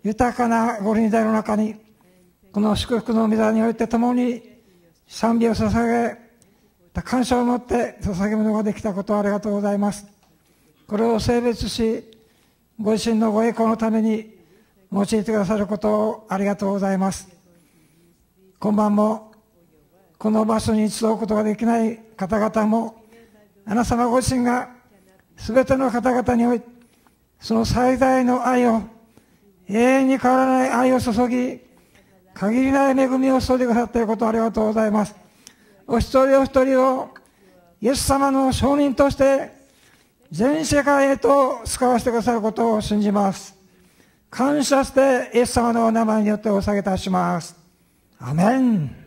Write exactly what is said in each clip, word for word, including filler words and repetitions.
豊かなご臨在の中に、この祝福の御座において共に賛美を捧げ、感謝を持って捧げ物ができたことをありがとうございます。これを聖別し、ご自身のご栄光のために用いてくださることをありがとうございます。今晩もこの場所に集うことができない方々も、あなた様ご自身がすべての方々においてその最大の愛を、永遠に変わらない愛を注ぎ、限りない恵みを注いでくださっていることをありがとうございます。お一人お一人をイエス様の証人として全世界へと使わせてくださることを信じます。感謝してイエス様のお名前によってお捧げいたします。アメン。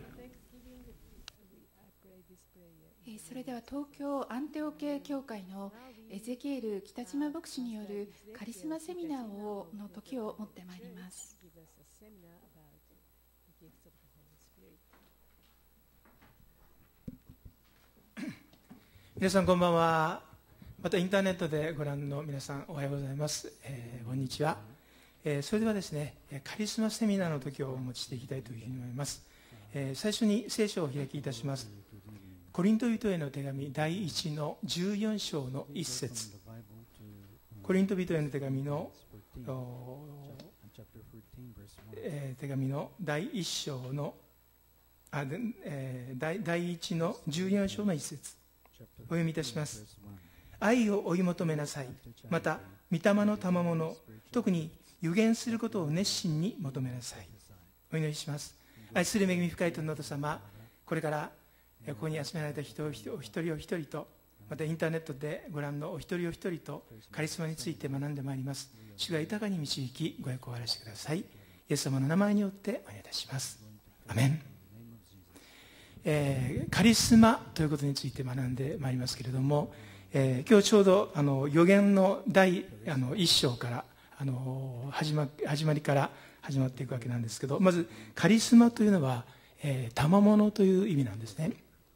それでは東京アンテオ系教会のエゼキエル北島牧師によるカリスマセミナーをの時を持ってまいります。 皆さんこんばんは。またインターネットでご覧の皆さんおはようございます、えー、こんにちは、えー、それではですねカリスマセミナーの時をお持ちしていきたいというふうに思います、えー、最初に聖書をお開きいたします。コリント人への手紙第一のじゅうよん章の一節。コリント人への手紙の、えー、手紙の第一章のあ、えー、第, 第一のじゅうよん章の一節お読みいたします。愛を追い求めなさい。また御霊の賜物、特に預言することを熱心に求めなさい。お祈りします。愛する恵み深い天のお父様、これからここに集められた人お一人お一人と、またインターネットでご覧のお一人お一人とカリスマについて学んでまいります。主が豊かに導きご栄光をあらしてください。イエス様の名前によってお願いいたします。アメン。えー、カリスマということについて学んでまいりますけれども、えー、今日ちょうどあの預言の第あの一章からあの 始ま、始まりから始まっていくわけなんですけど、まずカリスマというのは、えー、賜物という意味なんですね。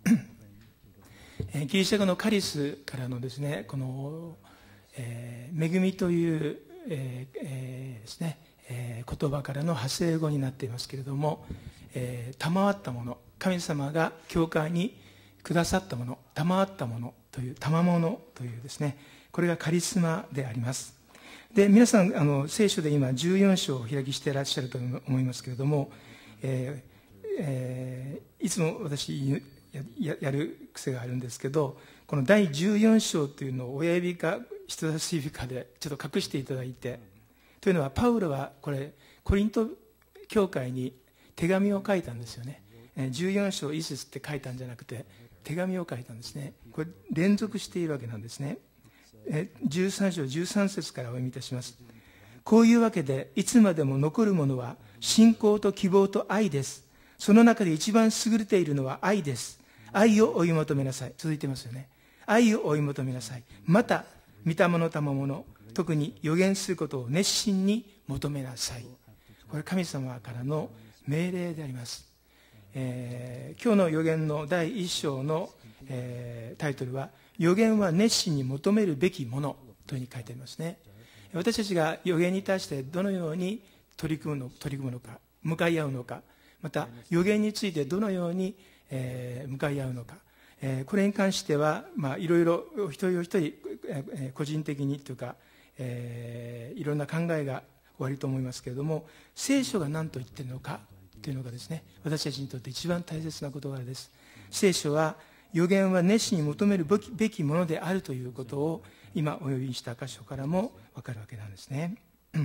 ギリシャ語のカリスからのですね、この、えー、恵みという、えーえー、ですね、えー、言葉からの派生語になっていますけれども、えー、賜ったもの、神様が教会にくださったもの、賜ったものという賜物というですね、これがカリスマであります。で、皆さんあの聖書で今じゅうよん章を開きしていらっしゃると思いますけれども、えーえー、いつも私や, や, やる癖があるんですけど、この第じゅうよん章というのを親指か人差し指かでちょっと隠していただいて、というのはパウロはこれコリント教会に手紙を書いたんですよね。じゅうよん章一節って書いたんじゃなくて手紙を書いたんですね。これ連続しているわけなんですね。じゅうさん章じゅうさん節からお読みいたします。こういうわけでいつまでも残るものは信仰と希望と愛です。その中で一番優れているのは愛です。愛を追い求めなさい。続いてますよね。愛を追い求めなさい。また御霊の賜物、特に預言することを熱心に求めなさい。これ神様からの命令であります。えー、今日の預言の第一章の、えー、タイトルは預言は熱心に求めるべきものというふうに書いてありますね。私たちが預言に対してどのように取り組むの、取り組むのか、向かい合うのか、また預言についてどのように、えー、向かい合うのか、えー、これに関しては、まあ、いろいろお一人お一人、えー、個人的にというか、えー、いろんな考えがおありと思いますけれども、聖書が何と言っているのかというのがですね、私たちにとって一番大切な事柄です。聖書は預言は熱心に求めるべきものであるということを今お呼びした箇所からも分かるわけなんですね。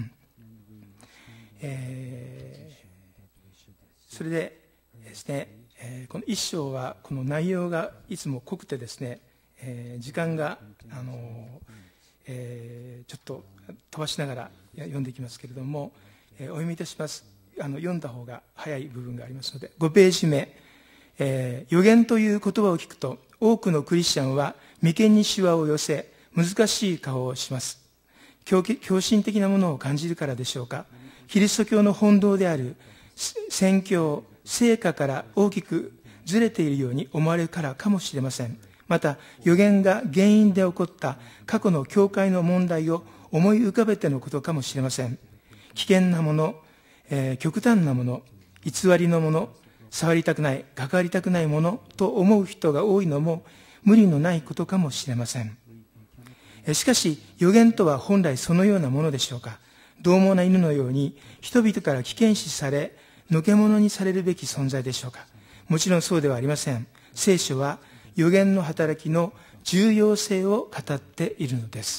えー、それでですね、えー、この一章はこの内容がいつも濃くてですね、えー、時間があの、えー、ちょっと飛ばしながら読んでいきますけれども、えー、お読みいたします。あの読んだ方が早い部分がありますので、ごページ目、えー、預言という言葉を聞くと多くのクリスチャンは眉間にシワを寄せ難しい顔をします。狂信的なものを感じるからでしょうか。キリスト教の本道である宣教、聖歌から大きくずれているように思われるからかもしれません。また預言が原因で起こった過去の教会の問題を思い浮かべてのことかもしれません。 危険なもの、えー、極端なもの、偽りのもの、触りたくない、関わりたくないものと思う人が多いのも無理のないことかもしれません。しかし、預言とは本来そのようなものでしょうか。獰猛な犬のように人々から危険視され、のけ者にされるべき存在でしょうか。もちろんそうではありません。聖書は預言の働きの重要性を語っているのです。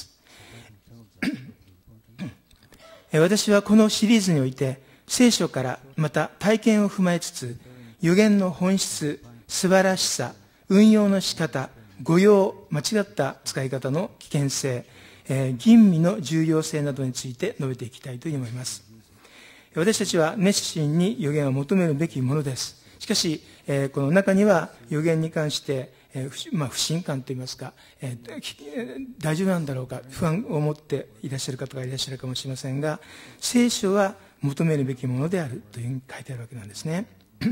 私はこのシリーズにおいて、聖書からまた体験を踏まえつつ、預言の本質、素晴らしさ、運用の仕方、誤用、間違った使い方の危険性、えー、吟味の重要性などについて述べていきたいと思います。私たちは熱心に預言を求めるべきものです。しかし、えー、この中には預言に関して、えーまあ、不信感といいますか、えー、大丈夫なんだろうか、不安を持っていらっしゃる方がいらっしゃるかもしれませんが、聖書は求めるべきものであるというふうに書いてあるわけなんですね。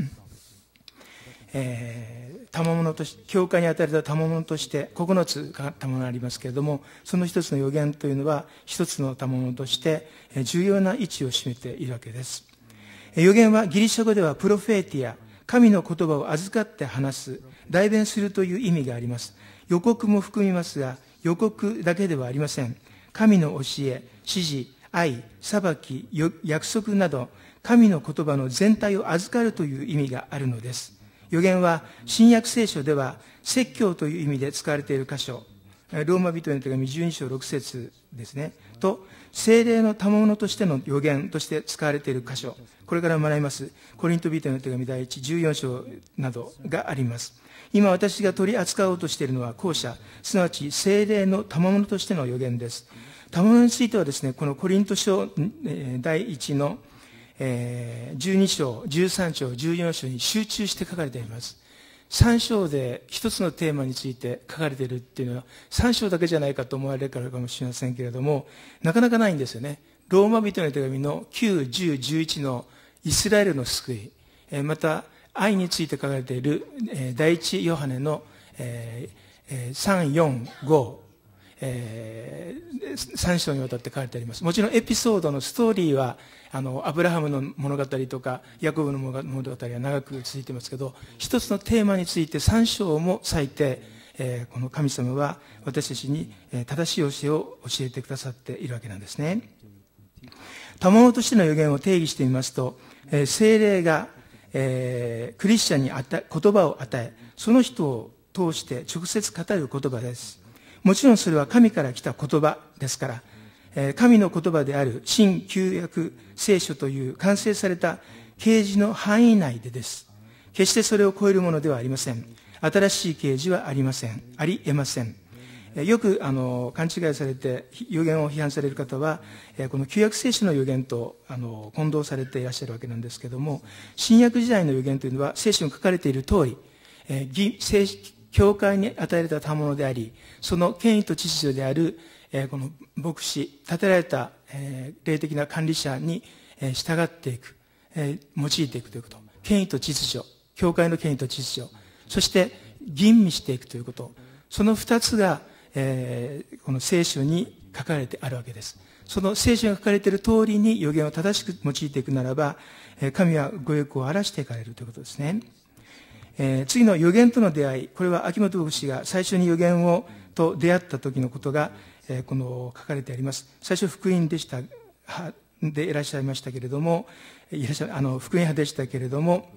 えー、賜物として、教会に与えられた賜物としてここのつ賜物がありますけれども、その一つの預言というのは一つの賜物として重要な位置を占めているわけです。預言はギリシャ語ではプロフェーティア、神の言葉を預かって話す、代弁するという意味があります。予告も含みますが、予告だけではありません。神の教え、指示、愛、裁き、約束など、神の言葉の全体を預かるという意味があるのです。預言は新約聖書では説教という意味で使われている箇所、ローマ人への手紙じゅうに章ろく節ですね、と聖霊の賜物としての預言として使われている箇所、これから学びますコリント人への手紙第一じゅうよん章などがあります。今私が取り扱おうとしているのは後者、すなわち聖霊の賜物としての預言です。賜物についてはですね、このコリント書第一のじゅうに章、じゅうさん章、じゅうよん章に集中して書かれています。さん章で一つのテーマについて書かれているっていうのはさん章だけじゃないかと思われるからかもしれませんけれども、なかなかないんですよね。ローマ人への手紙のきゅう、じゅう、じゅういちのイスラエルの救い、また愛について書かれている第一ヨハネのさん、よん、ご、えー、さん章にわたって書かれてあります。もちろんエピソードのストーリーはあのアブラハムの物語とかヤコブの物語は長く続いていますけど、一つのテーマについてさん章も割いて、えー、この神様は私たちに正しい教えを教えてくださっているわけなんですね。賜物としての預言を定義してみますと、えー、聖霊が、えー、クリスチャンに与え言葉を与え、その人を通して直接語る言葉です。もちろんそれは神から来た言葉ですから、えー、神の言葉である新旧約聖書という完成された啓示の範囲内でです。決してそれを超えるものではありません。新しい啓示はありません。ありえません。えー、よくあの勘違いされて預言を批判される方は、えー、この旧約聖書の預言とあの混同されていらっしゃるわけなんですけども、新約時代の預言というのは聖書に書かれている通り、えー、聖教会に与えられた賜物であり、その権威と秩序である、えー、この牧師、立てられた、えー、霊的な管理者に、えー、従っていく、えー、用いていくということ。権威と秩序、教会の権威と秩序、そして吟味していくということ。その二つが、えー、この聖書に書かれてあるわけです。その聖書に書かれている通りに預言を正しく用いていくならば、えー、神はご欲を荒らしていかれるということですね。えー、次の預言との出会い、これは秋元牧師が最初に預言をと出会った時のことが、えー、この書かれてあります。最初福音でしたでいらっしゃいましたけれども、いらっしゃあの福音派でしたけれども、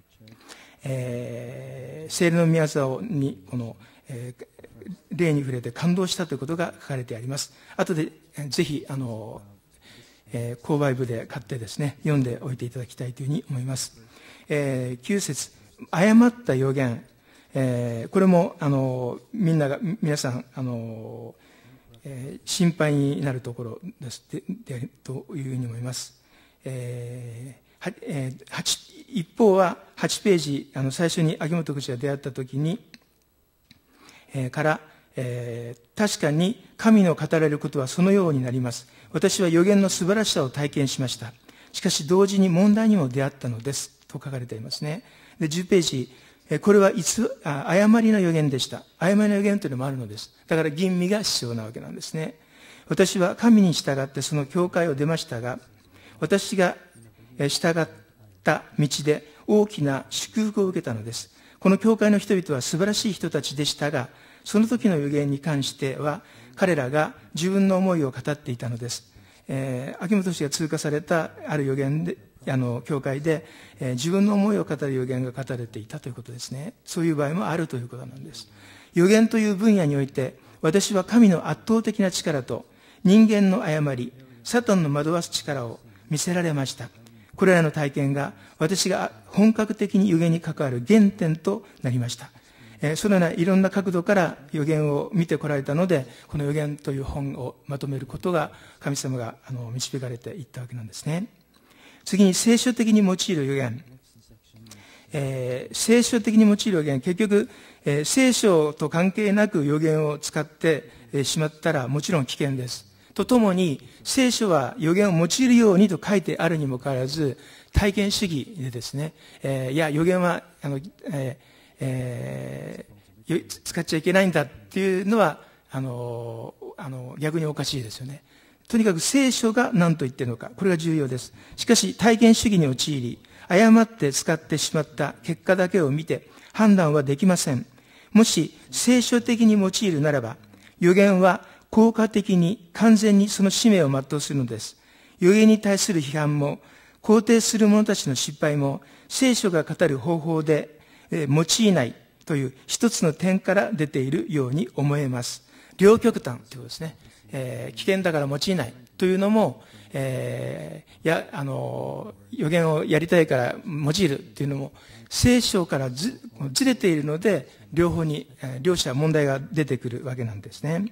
えー、聖霊の御業にこの、えー、霊に触れて感動したということが書かれてあります。後でぜひあの、えー、購買部で買ってですね読んでおいていただきたいというふうに思います。えー、きゅう節、誤った預言、えー、これもあのみんなが皆さんあの、えー、心配になるところですででというふうに思います。えーはえー、はち一方ははちページ、あの最初に秋元口が出会った時に、えー、から、えー、確かに神の語られることはそのようになります。私は預言の素晴らしさを体験しました。しかし同時に問題にも出会ったのですと書かれていますね。でじゅうページ、これはいつあ誤りの預言でした。誤りの預言というのもあるのです。だから吟味が必要なわけなんですね。私は神に従ってその教会を出ましたが、 私が従った道で大きな祝福を受けたのです。この教会の人々は素晴らしい人たちでしたが、その時の預言に関しては彼らが自分の思いを語っていたのです。えー、秋元氏が通過されたある預言で、あの教会で、えー、自分の思いを語る預言が語られていたということですね。そういう場合もあるということなんです。預言という分野において、私は神の圧倒的な力と人間の誤り、サタンの惑わす力を見せられました。これらの体験が私が本格的に預言に関わる原点となりました。えー、そのようないろんな角度から預言を見てこられたので、この預言という本をまとめることが神様があの導かれていったわけなんですね。次に聖書的に用いる預言。えー、聖書的に用いる預言、結局、えー、聖書と関係なく預言を使って、えー、しまったらもちろん危険です。とともに、聖書は預言を用いるようにと書いてあるにもかかわらず、体験主義でですね、えー、いや、預言は、あの、えーえー、使っちゃいけないんだっていうのは、あの、あの逆におかしいですよね。とにかく聖書が何と言っているのか、これが重要です。しかし、体験主義に陥り、誤って使ってしまった結果だけを見て判断はできません。もし聖書的に用いるならば、預言は効果的に完全にその使命を全うするのです。預言に対する批判も、肯定する者たちの失敗も、聖書が語る方法で用いないという一つの点から出ているように思えます。両極端ということですね。えー、危険だから用いないというのも、えー、や、あの、預言をやりたいから用いるというのも、聖書からず、ずれているので、両方に、両者問題が出てくるわけなんですね。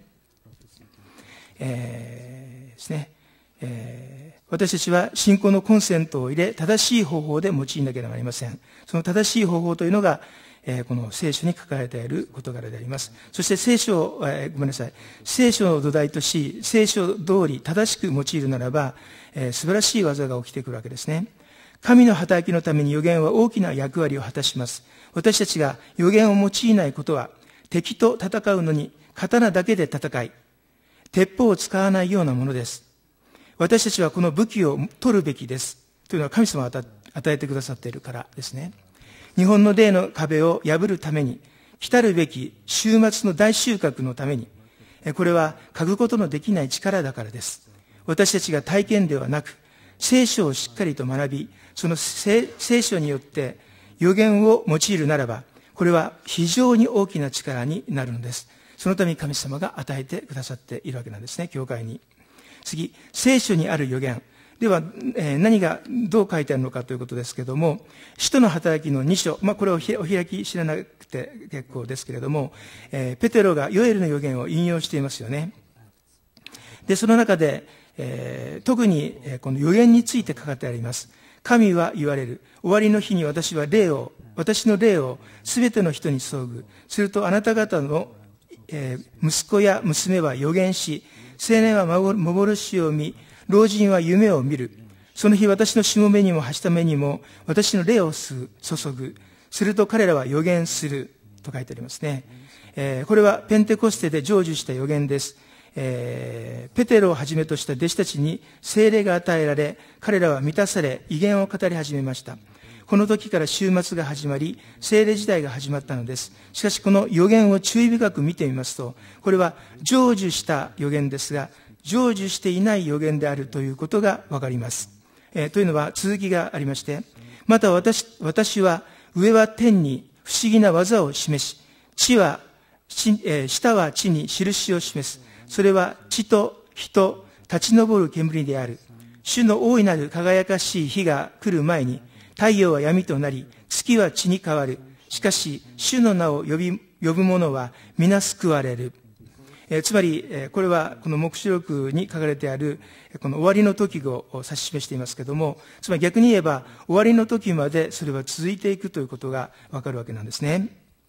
えー、ですね。えー、私たちは信仰のコンセントを入れ、正しい方法で用いなければなりません。その正しい方法というのが、えー、この聖書に書かれている事柄であります。そして聖書を、えー、ごめんなさい。聖書を土台とし、聖書通り正しく用いるならば、えー、素晴らしい技が起きてくるわけですね。神の働きのために預言は大きな役割を果たします。私たちが預言を用いないことは、敵と戦うのに刀だけで戦い、鉄砲を使わないようなものです。私たちはこの武器を取るべきです。というのは神様が与えてくださっているからですね。日本の霊の壁を破るために、来たるべき終末の大収穫のために、これは嗅ぐことのできない力だからです。私たちが体験ではなく、聖書をしっかりと学び、その聖書によって預言を用いるならば、これは非常に大きな力になるのです。そのために神様が与えてくださっているわけなんですね、教会に。次、聖書にある預言。では、えー、何がどう書いてあるのかということですけれども、使徒の働きのに章、まあ、これをお開き知らなくて結構ですけれども、えー、ペテロがヨエルの預言を引用していますよね。で、その中で、えー、特に、えー、この預言について書かれてあります。神は言われる。終わりの日に私は霊を、私の霊をすべての人に注ぐ。するとあなた方の、えー、息子や娘は預言し、青年は幻を見、老人は夢を見る。その日私のしもべにもはしためにも私の霊を注ぐ。すると彼らは預言する。と書いてありますね。えー、これはペンテコステで成就した預言です。えー、ペテロをはじめとした弟子たちに聖霊が与えられ、彼らは満たされ、異言を語り始めました。この時から終末が始まり、聖霊時代が始まったのです。しかしこの預言を注意深く見てみますと、これは成就した預言ですが、成就していない預言であるということがわかります。えー、というのは続きがありまして、また私、私は上は天に不思議な技を示し、地は、地えー、下は地に印を示す。それは地と火と立ち上る煙である。主の大いなる輝かしい日が来る前に、太陽は闇となり、月は血に変わる。しかし、主の名を呼び、呼ぶ者は皆救われる。えー、つまり、えー、これはこの黙示録に書かれてある、この終わりの時を指し示していますけれども、つまり逆に言えば、終わりの時までそれは続いていくということがわかるわけなんですね。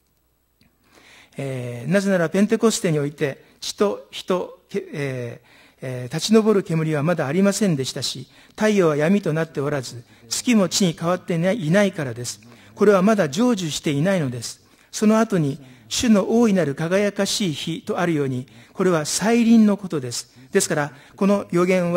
えー、なぜならペンテコステにおいて、地と火と、えーえー、立ち上る煙はまだありませんでしたし、太陽は闇となっておらず、月も地に変わっていない、いないからです。これはまだ成就していないのです。その後に、主の大いなる輝かしい日とあるように、これは再臨のことです。ですから、この預言は、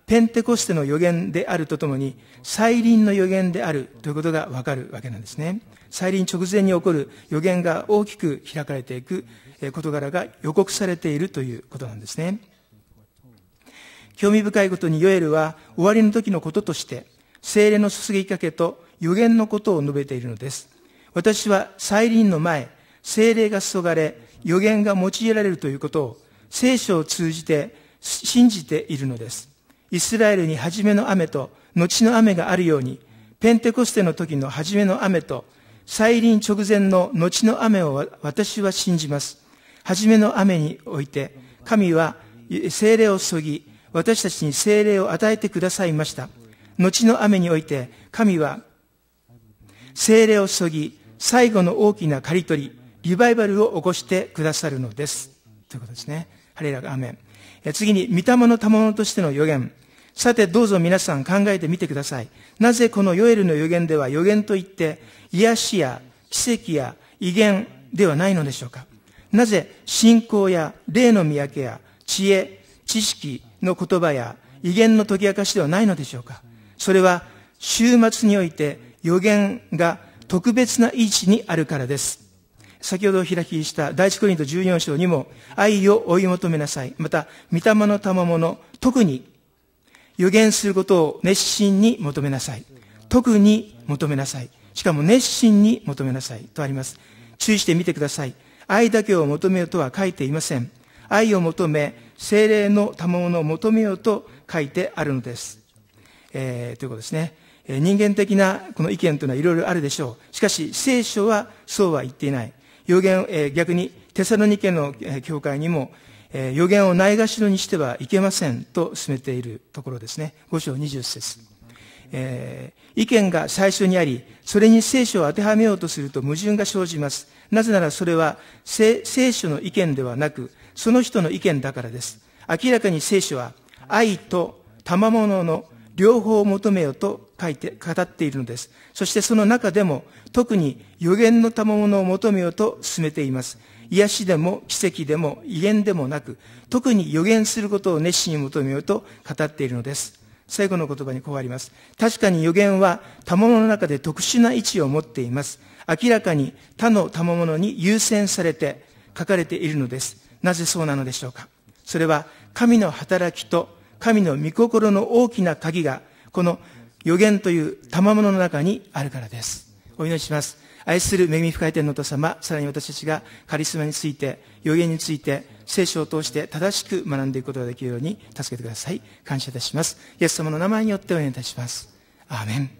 ペンテコステの予言であるとともに、再臨の予言であるということがわかるわけなんですね。再臨直前に起こる予言が大きく開かれていく事柄が予告されているということなんですね。興味深いことにヨエルは終わりの時のこととして、聖霊の注ぎかけと予言のことを述べているのです。私は再臨の前、聖霊が注がれ、予言が用いられるということを聖書を通じて信じているのです。イスラエルに初めの雨と後の雨があるように、ペンテコステの時の初めの雨と再臨直前の後の雨を私は信じます。初めの雨において、神は聖霊を注ぎ、私たちに聖霊を与えてくださいました。後の雨において、神は聖霊を注ぎ、最後の大きな刈り取り、リバイバルを起こしてくださるのです。ということですね。ハレルヤ、アーメン。次に、御霊の賜物としての予言。さて、どうぞ皆さん考えてみてください。なぜこのヨエルの予言では予言といって、癒しや奇跡や異言ではないのでしょうか。なぜ信仰や霊の御分や知恵、知識の言葉や異言の解き明かしではないのでしょうか。それは終末において予言が特別な位置にあるからです。先ほどお開きした第一コリントじゅうよん章にも、愛を追い求めなさい。また、御霊の賜物、特に予言することを熱心に求めなさい。特に求めなさい。しかも熱心に求めなさいとあります。注意してみてください。愛だけを求めようとは書いていません。愛を求め、聖霊の賜物を求めようと書いてあるのです。えー、ということですね。えー、人間的なこの意見というのはいろいろあるでしょう。しかし、聖書はそうは言っていない。予言、えー、逆にテサロニケの、えー、教会にも、えー、予言をないがしろにしてはいけませんと進めているところですね。ご章にじゅっ節。えー、意見が最初にあり、それに聖書を当てはめようとすると矛盾が生じます。なぜならそれは聖書の意見ではなく、その人の意見だからです。明らかに聖書は愛と賜物の両方を求めようと書いて、語っているのです。そしてその中でも特に予言の賜物を求めようと進めています。癒しでも奇跡でも異言でもなく、特に予言することを熱心に求めようと語っているのです。最後の言葉にこうあります。確かに予言は賜物の中で特殊な位置を持っています。明らかに他の賜物に優先されて書かれているのです。なぜそうなのでしょうか。それは神の働きと神の御心の大きな鍵がこの予言という賜物の中にあるからです。お祈りします。愛する恵み深い天のお父様、さらに私たちがカリスマについて、予言について聖書を通して正しく学んでいくことができるように助けてください。感謝いたします。イエス様の名前によってお祈りいたします。アーメン。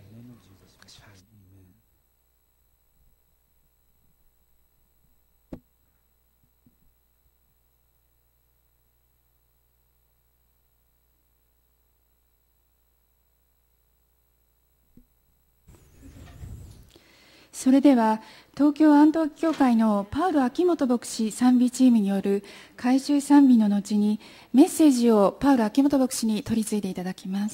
それでは東京安東教会のパウロ秋元牧師賛美チームによる改宗賛美の後にメッセージをパウロ秋元牧師に取り次いでいただきます。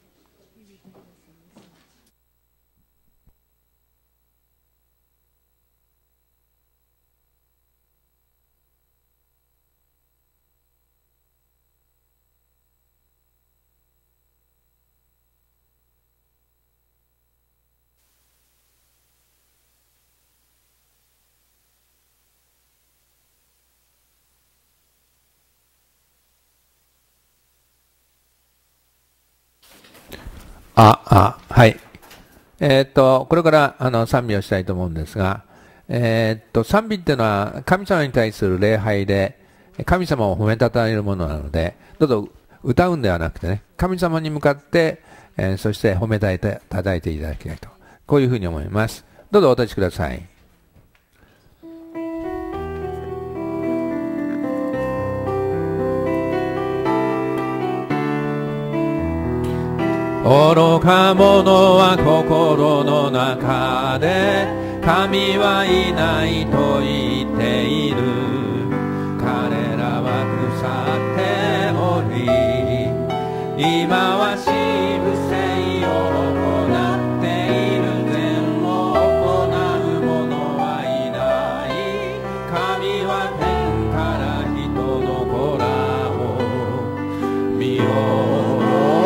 あ、あ、はい。えー、っと、これからあの賛美をしたいと思うんですが、えー、っと、賛美っていうのは神様に対する礼拝で、神様を褒めたたえるものなので、どうぞ歌うんではなくてね、神様に向かって、えー、そして褒めたたたえていただきたいと、こういうふうに思います。どうぞお立ちください。愚か者は心の中で神はいないと言っている。彼らは腐っており、今はしぶせを行っている。善を行う者はいない。神は天から人の子らを見よう。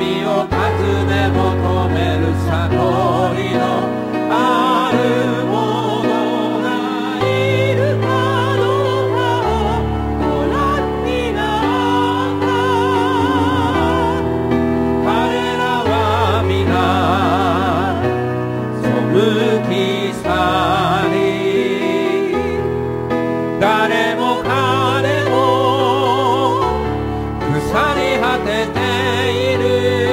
を尋ね求める悟りのあるものがいるかどうかをご覧になった。彼らは皆背き去り、誰も彼も腐り果てている。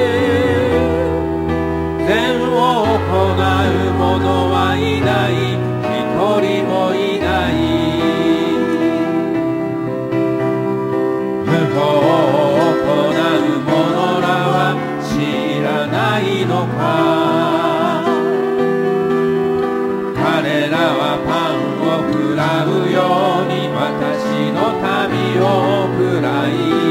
善を行う者はいない、一人もいない。不法を行う者らは知らないのか。彼らはパンを食らうように私の民を食らい、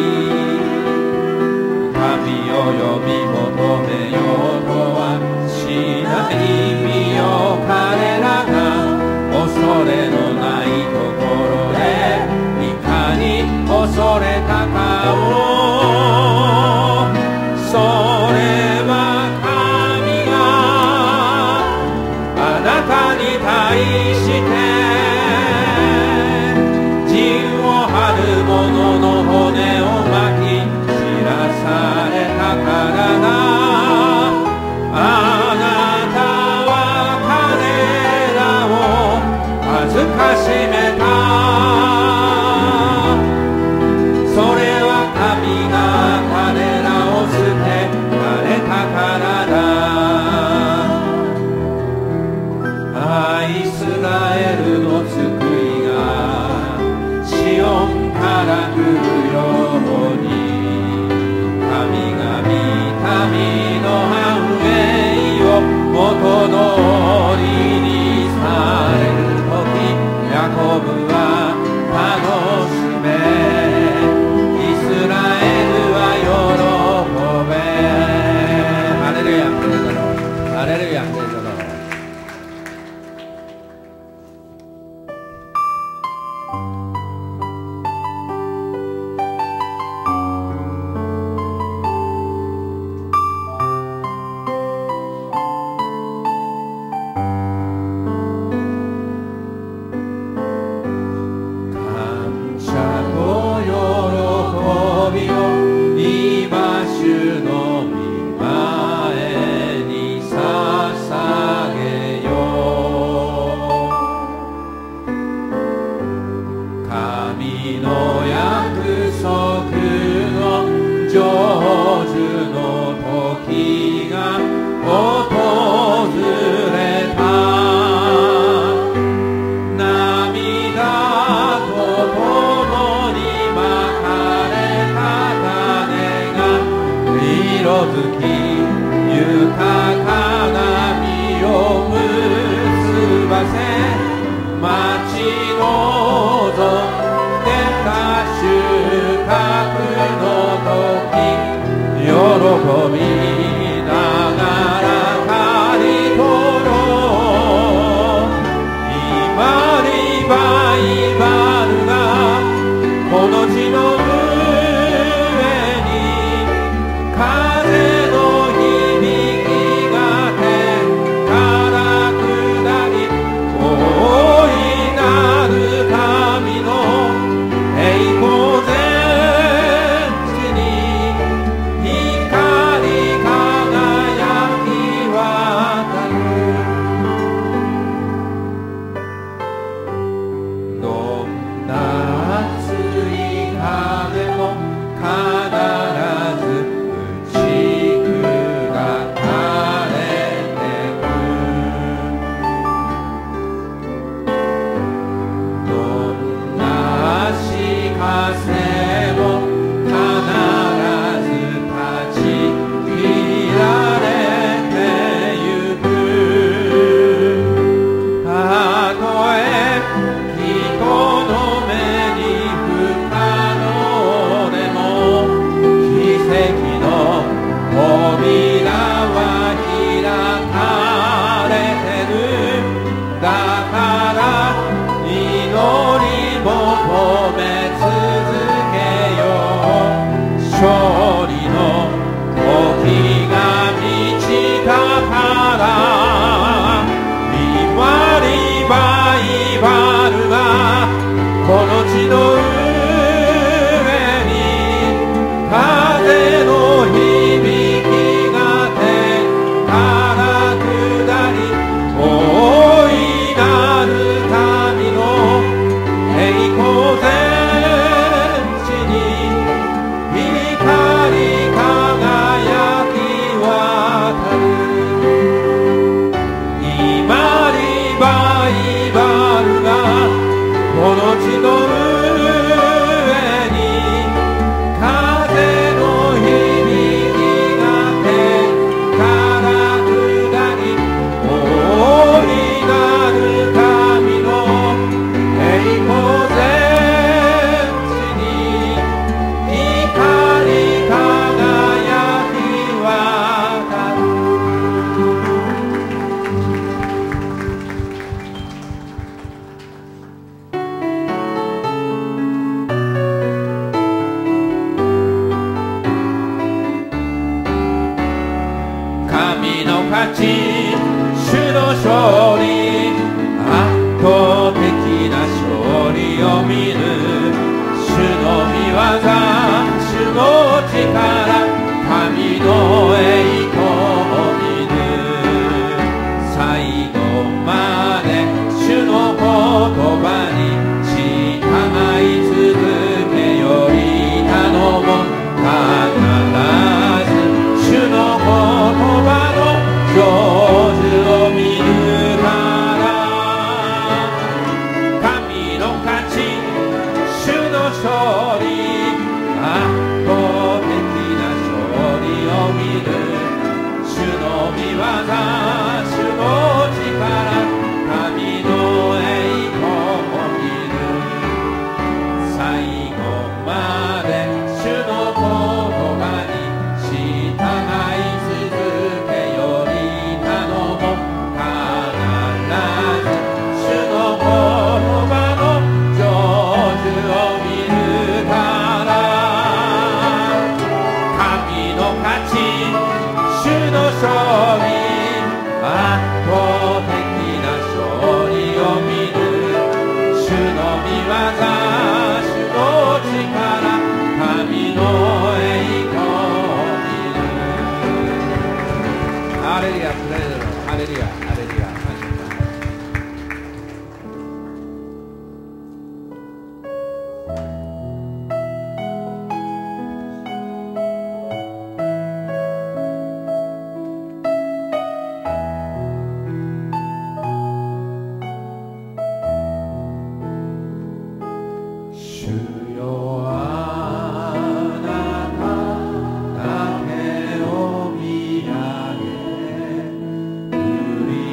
神を呼び求めようとはしない身よ。彼らが恐れのないところでいかに恐れたかを、それは神があなたに対して陣を張る者の骨を巻き散らされたからだ。あなたは彼らを恥ずかしめた。それは神が彼らを捨てられたからだ。ああ、イスラエルの救いがシオンから来るように、神が御民の繁栄を元通りにされるとき、ヤコブは楽しめ、イスラエルは喜べ。ハレルヤ、ハレルヤ、ハレルヤ、ハレルヤ。光り輝き勝ち、主の勝利、圧倒的な勝利を見る。主の御業、主の力、神の栄光を見る。最後まで主の言葉に従い続けより頼もう。必ず主の言葉の成就を見るから。神の勝ち、主の勝利、圧倒的な勝利を見る。主の御業、主の力、神の栄光を見る。最後まで主の言葉に従い続けより頼もう。必ず主の言葉の成就を見るから。神の勝ち、主の勝利、圧倒的な勝利を見る。主の御業、主の力、神の栄光を見る。ハレルヤ、ハレルヤ、ハレルヤ、感謝します。主よ、あなただけを見上げ、振り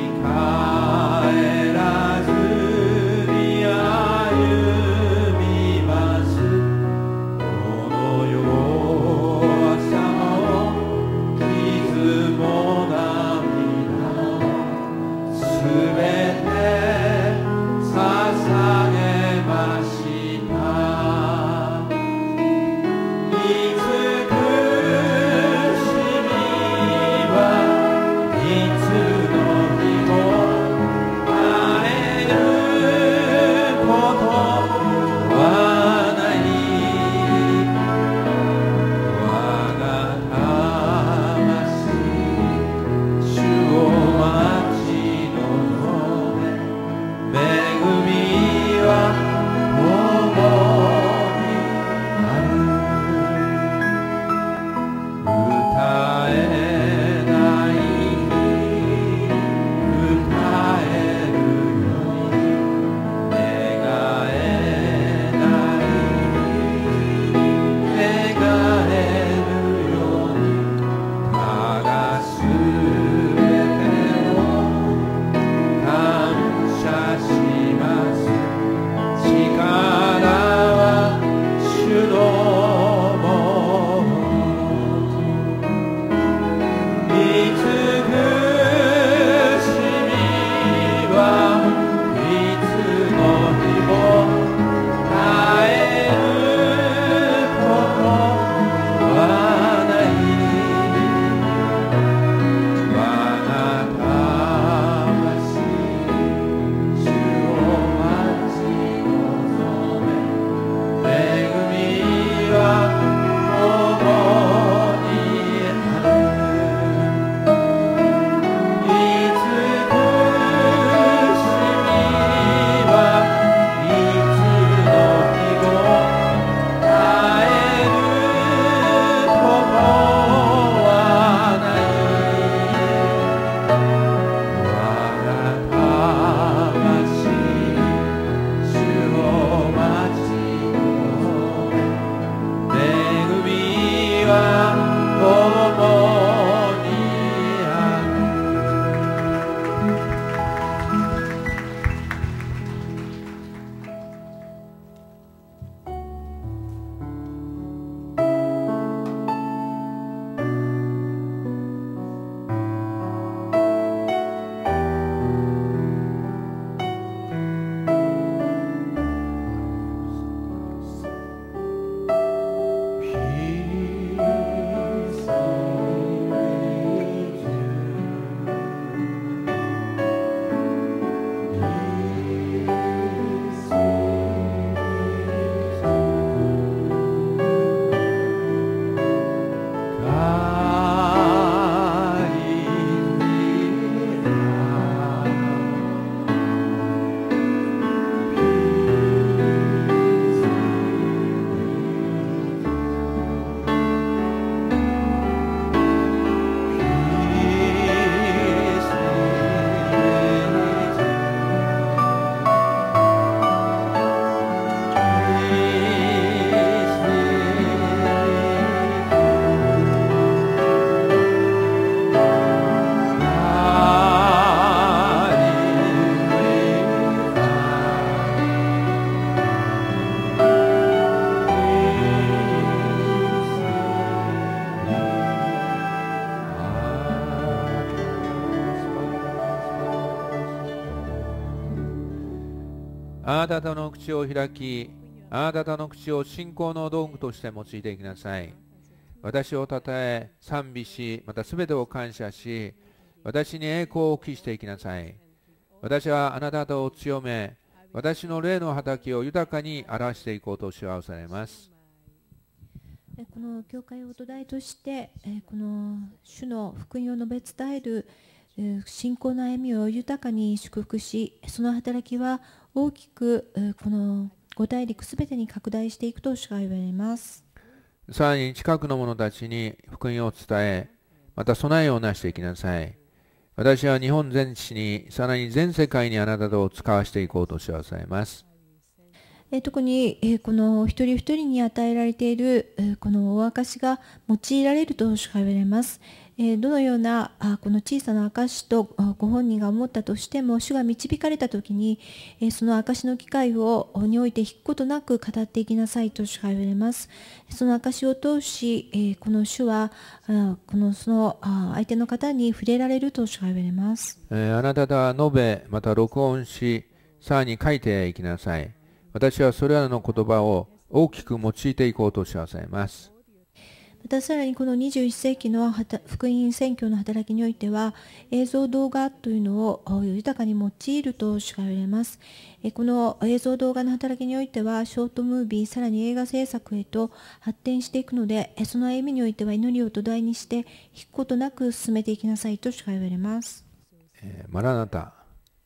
あなた方の口を開き、あなた方の口を信仰の道具として用いていきなさい。私をたたえ、賛美し、またすべてを感謝し、私に栄光を期していきなさい。私はあなた方を強め、私の霊の畑を豊かに表していこうとしわされます。 この教会を土台として、この主の福音を述べ伝える信仰の歩みを豊かに祝福し、その働きは大きくこの五大陸すべてに拡大していくと主が言われます。 さらに近くの者たちに福音を伝え、また備えをなしていきなさい。私は日本全地に、さらに全世界にあなたと使わしていこうとしわされます。 特にこの一人一人に与えられているこのお証が用いられると主が言われます。どのようなこの小さな証とご本人が思ったとしても、主が導かれたときにその証の機会をにおいて引くことなく語っていきなさいと主が言われます。その証を通し、この主はこのその相手の方に触れられると主が言われます。 あなた方は述べ、また録音し、さらに書いていきなさい。私はそれらの言葉を大きく用いていこうとしわされます。 またさらにこのにじゅういっ世紀の福音宣教の働きにおいては、映像動画というのを豊かに用いると主が言われます。この映像動画の働きにおいては、ショートムービー、さらに映画制作へと発展していくので、その歩みにおいては祈りを土台にして引くことなく進めていきなさいと主が言われます。 えー、マラナタ。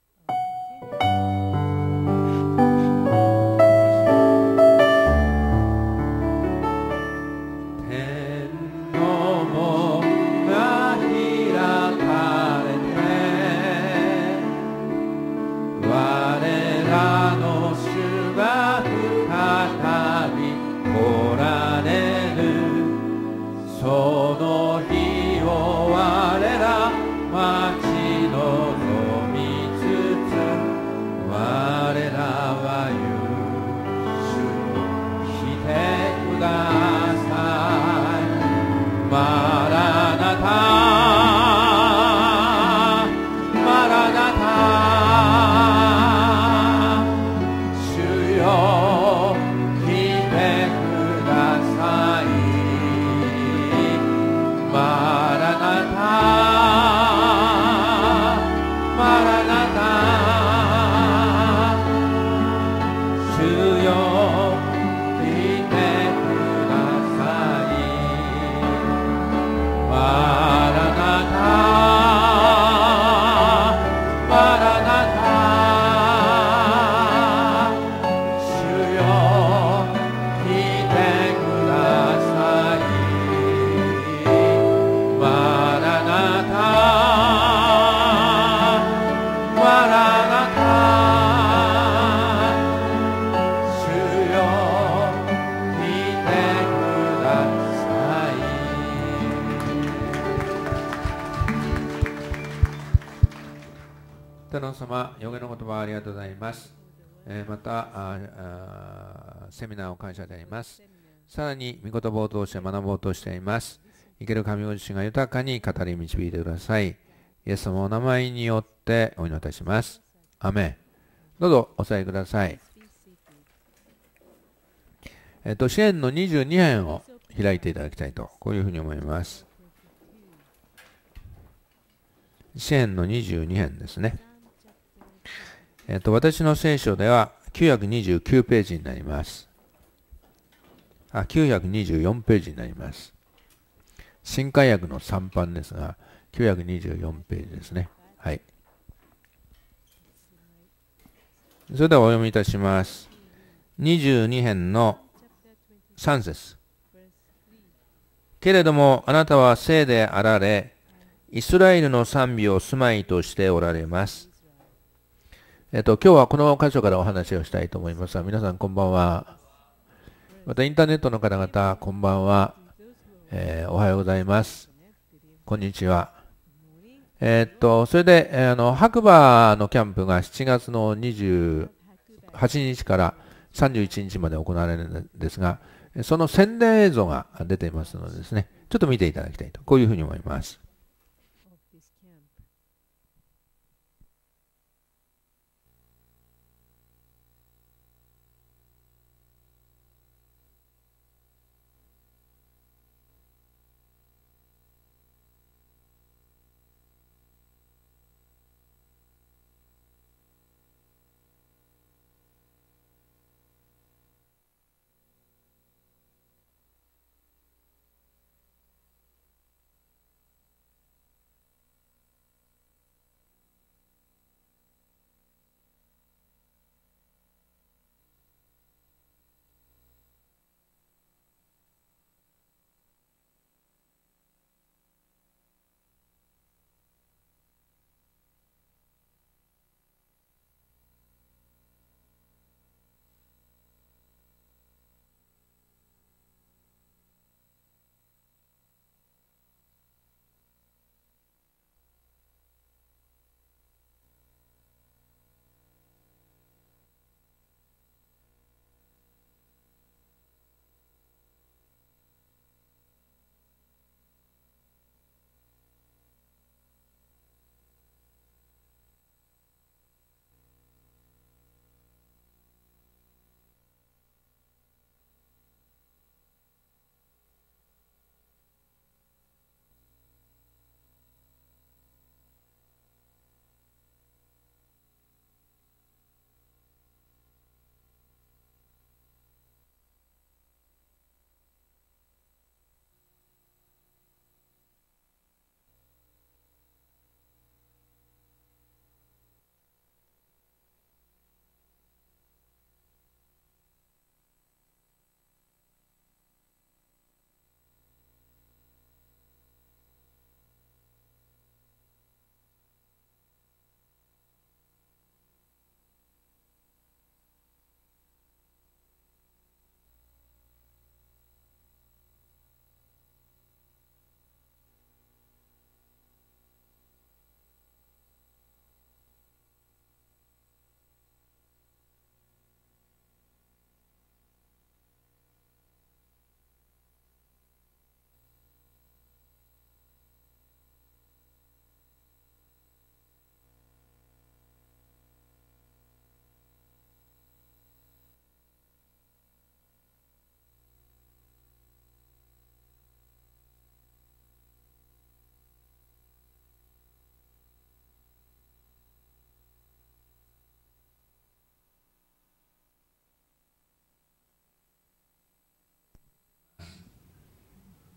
天皇様、予言の言葉ありがとうございます。えー、またああセミナーを感謝であります。さらに御言葉を通して学ぼうとしています。生ける神ご自身が豊かに語り導いてください。イエス様のお名前によってお祈りいたします。アメン。どうぞお座りください。えっと、支援のにじゅうに編を開いていただきたいと、こういうふうに思います。支援のにじゅうに編ですね。えっと、私の聖書ではきゅうひゃくにじゅうきゅうページになります。あ、きゅうひゃくにじゅうよんページになります。新海訳のさん版ですが、きゅうひゃくにじゅうよんページですね。はい。それではお読みいたします。にじゅうに編のさん節。けれどもあなたは聖であられ、イスラエルの賛美を住まいとしておられます。えっと、今日はこの箇所からお話をしたいと思いますが、皆さんこんばんは。またインターネットの方々、こんばんは。えー、おはようございます。こんにちは。えっと、それで、えー、あの、白馬のキャンプがしちがつのにじゅうはちにちからさんじゅういちにちまで行われるんですが、その宣伝映像が出ていますのでですね、ちょっと見ていただきたいと、こういうふうに思います。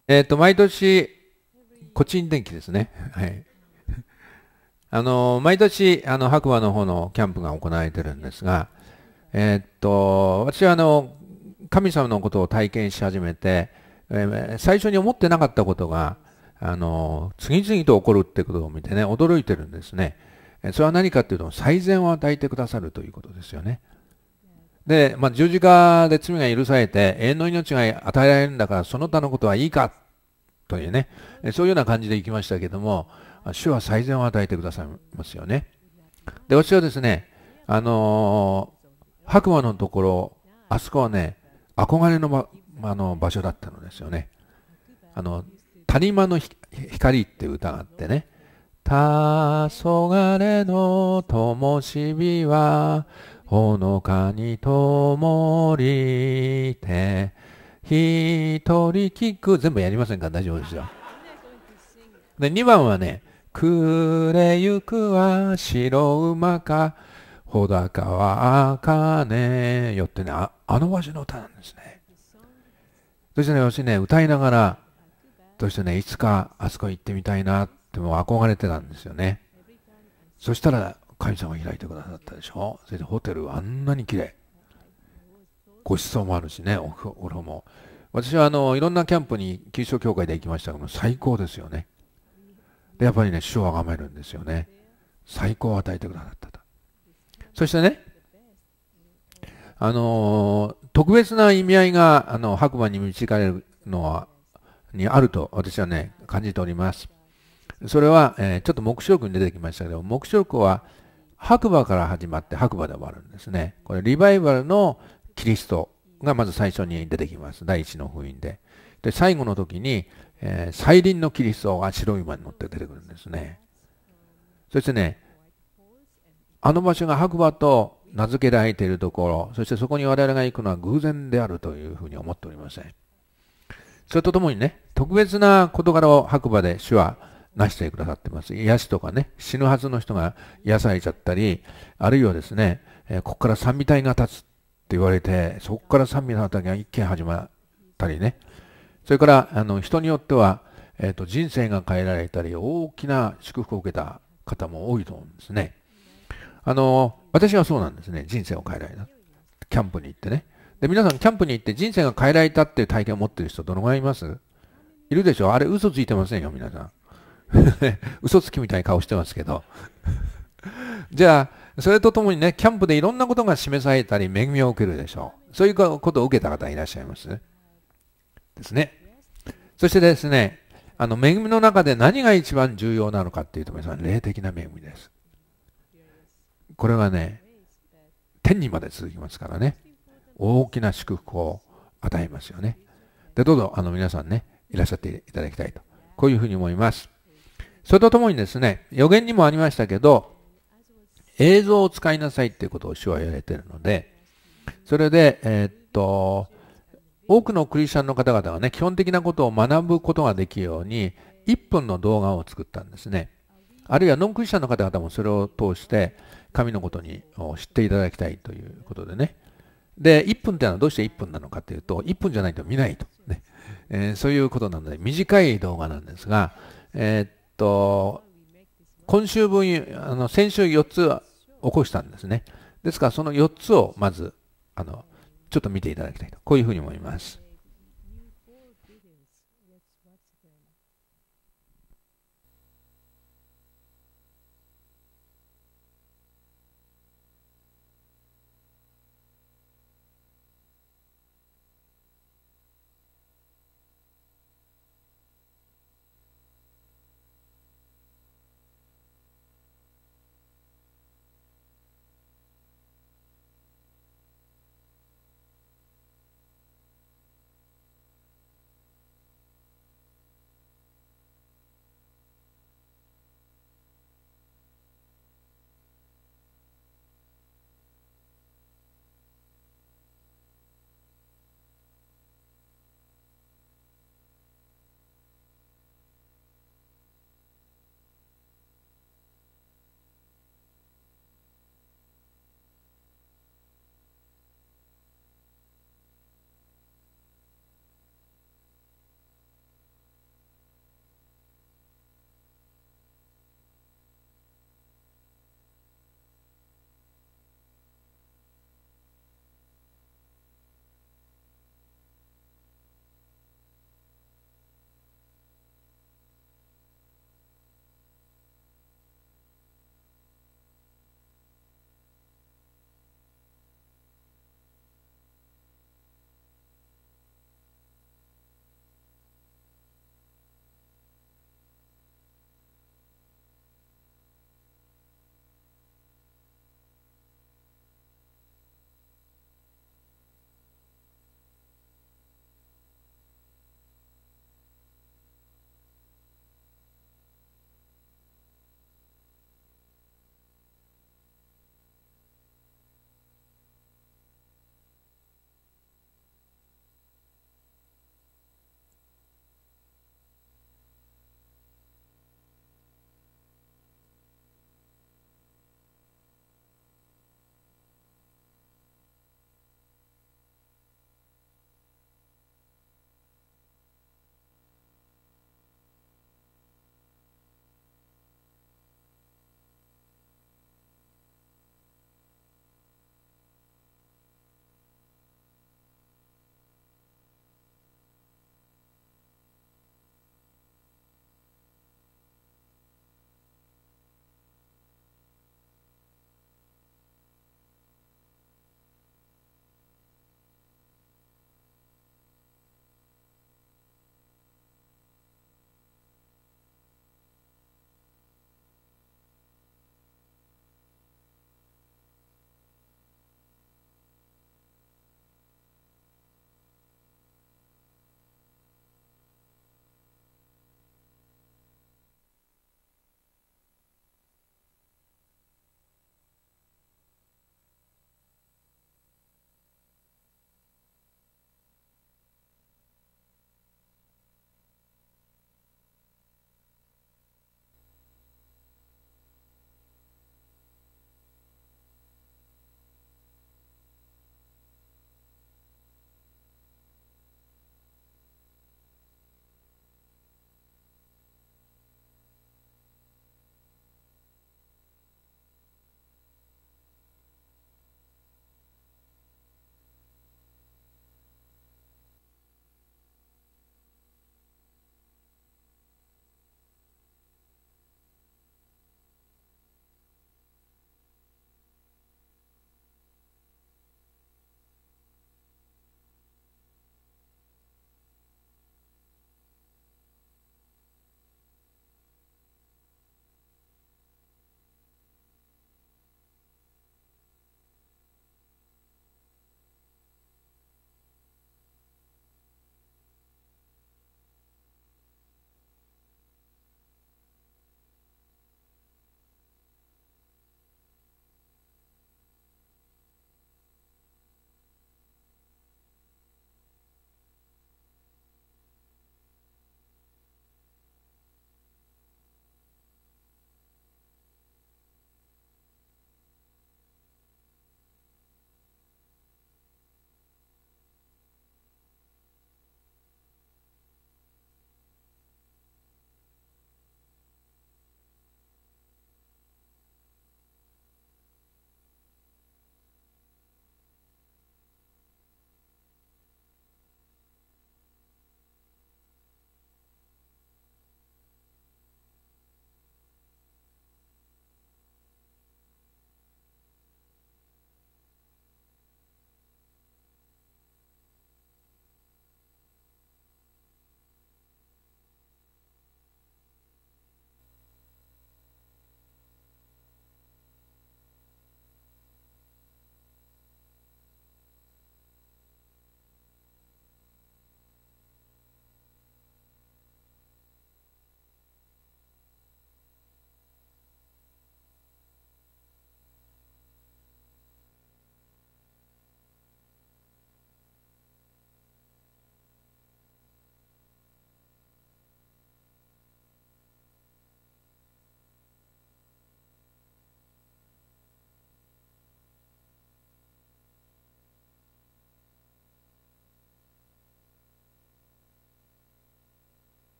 えっと、毎年、個人電気ですね。はい。あの、毎年、あの、白馬の方のキャンプが行われてるんですが、えっと、私はあの、神様のことを体験し始めて、えー最初に思ってなかったことが、あの、次々と起こるってことを見てね、驚いてるんですね。えそれは何かっていうと、最善を与えてくださるということですよね。で、まあ、十字架で罪が許されて、永遠の命が与えられるんだから、その他のことはいいか、というね、えそういうような感じでいきましたけども、主は最善を与えてくださいますよね。で、私はですね、あのー白馬のところ、あそこはね、憧れの場、あの場所だったのですよね。あの、谷間のひ光っていう歌があってね、黄昏の灯火は、ほのかに灯りて、一人聞く、全部やりませんか？大丈夫ですよ。で、にばんはね、暮れゆくは白馬か、穂高は茜よってね、あ、あの場所の歌なんですね。そしてね、私ね、歌いながら、そしてね、いつかあそこ行ってみたいなってもう憧れてたんですよね。そしたら、神様が開いてくださったでしょ。それでホテルはあんなに綺麗。ご馳走もあるしね、お風呂も。私はあの、いろんなキャンプにキリスト教会で行きましたけど、最高ですよね。で、やっぱりね、主を崇めるんですよね。最高を与えてくださったと。そしてね、あのー特別な意味合いが、あの、白馬に導かれるのは、にあると私はね、感じております。それは、えーちょっと黙示録に出てきましたけど、黙示録は白馬から始まって白馬で終わるんですね。これ、リバイバルのキリストがまず最初に出てきます。第一の封印で。で、最後の時に、えー再臨のキリストが白い馬に乗って出てくるんですね。そしてね、あの場所が白馬と名付けられているところ、そしてそこに我々が行くのは偶然であるというふうに思っておりません。それとともにね、特別な事柄を白馬で主はなしてくださってます。癒しとかね、死ぬはずの人が癒されちゃったり、あるいはですね、えーここから賛美隊が立つって言われて、そこから賛美の畑が一見始まったりね、それからあの人によっては、えーと、人生が変えられたり、大きな祝福を受けた方も多いと思うんですね。あの、私はそうなんですね。人生を変えられた。キャンプに行ってね。で、皆さんキャンプに行って人生が変えられたっていう体験を持っている人どのぐらいいます？いるでしょ？あれ嘘ついてませんよ、皆さん。嘘つきみたいな顔してますけど。じゃあ、それとともにね、キャンプでいろんなことが示されたり、恵みを受けるでしょう。そういうことを受けた方いらっしゃいますですね。そしてですね、あの、恵みの中で何が一番重要なのかっていうと、皆さん、霊的な恵みです。これはね、天にまで続きますからね、大きな祝福を与えますよね。で、どうぞ、あの、皆さんね、いらっしゃっていただきたいと。こういうふうに思います。それとともにですね、予言にもありましたけど、映像を使いなさいっていうことを主は言われているので、それで、えーっと、多くのクリスチャンの方々がね、基本的なことを学ぶことができるように、いっぷんの動画を作ったんですね。あるいはノンクリスチャンの方々もそれを通して、神のことに知っていただきたいということでね。で、いっぷんってのはどうしていっぷんなのかというと、いっぷんじゃないと見ないと、ねえー、そういうことなので、短い動画なんですが、えー、っと、今週分、あの先週よっつ起こしたんですね。ですから、そのよっつをまず、あの、ちょっと見ていただきたいと、こういうふうに思います。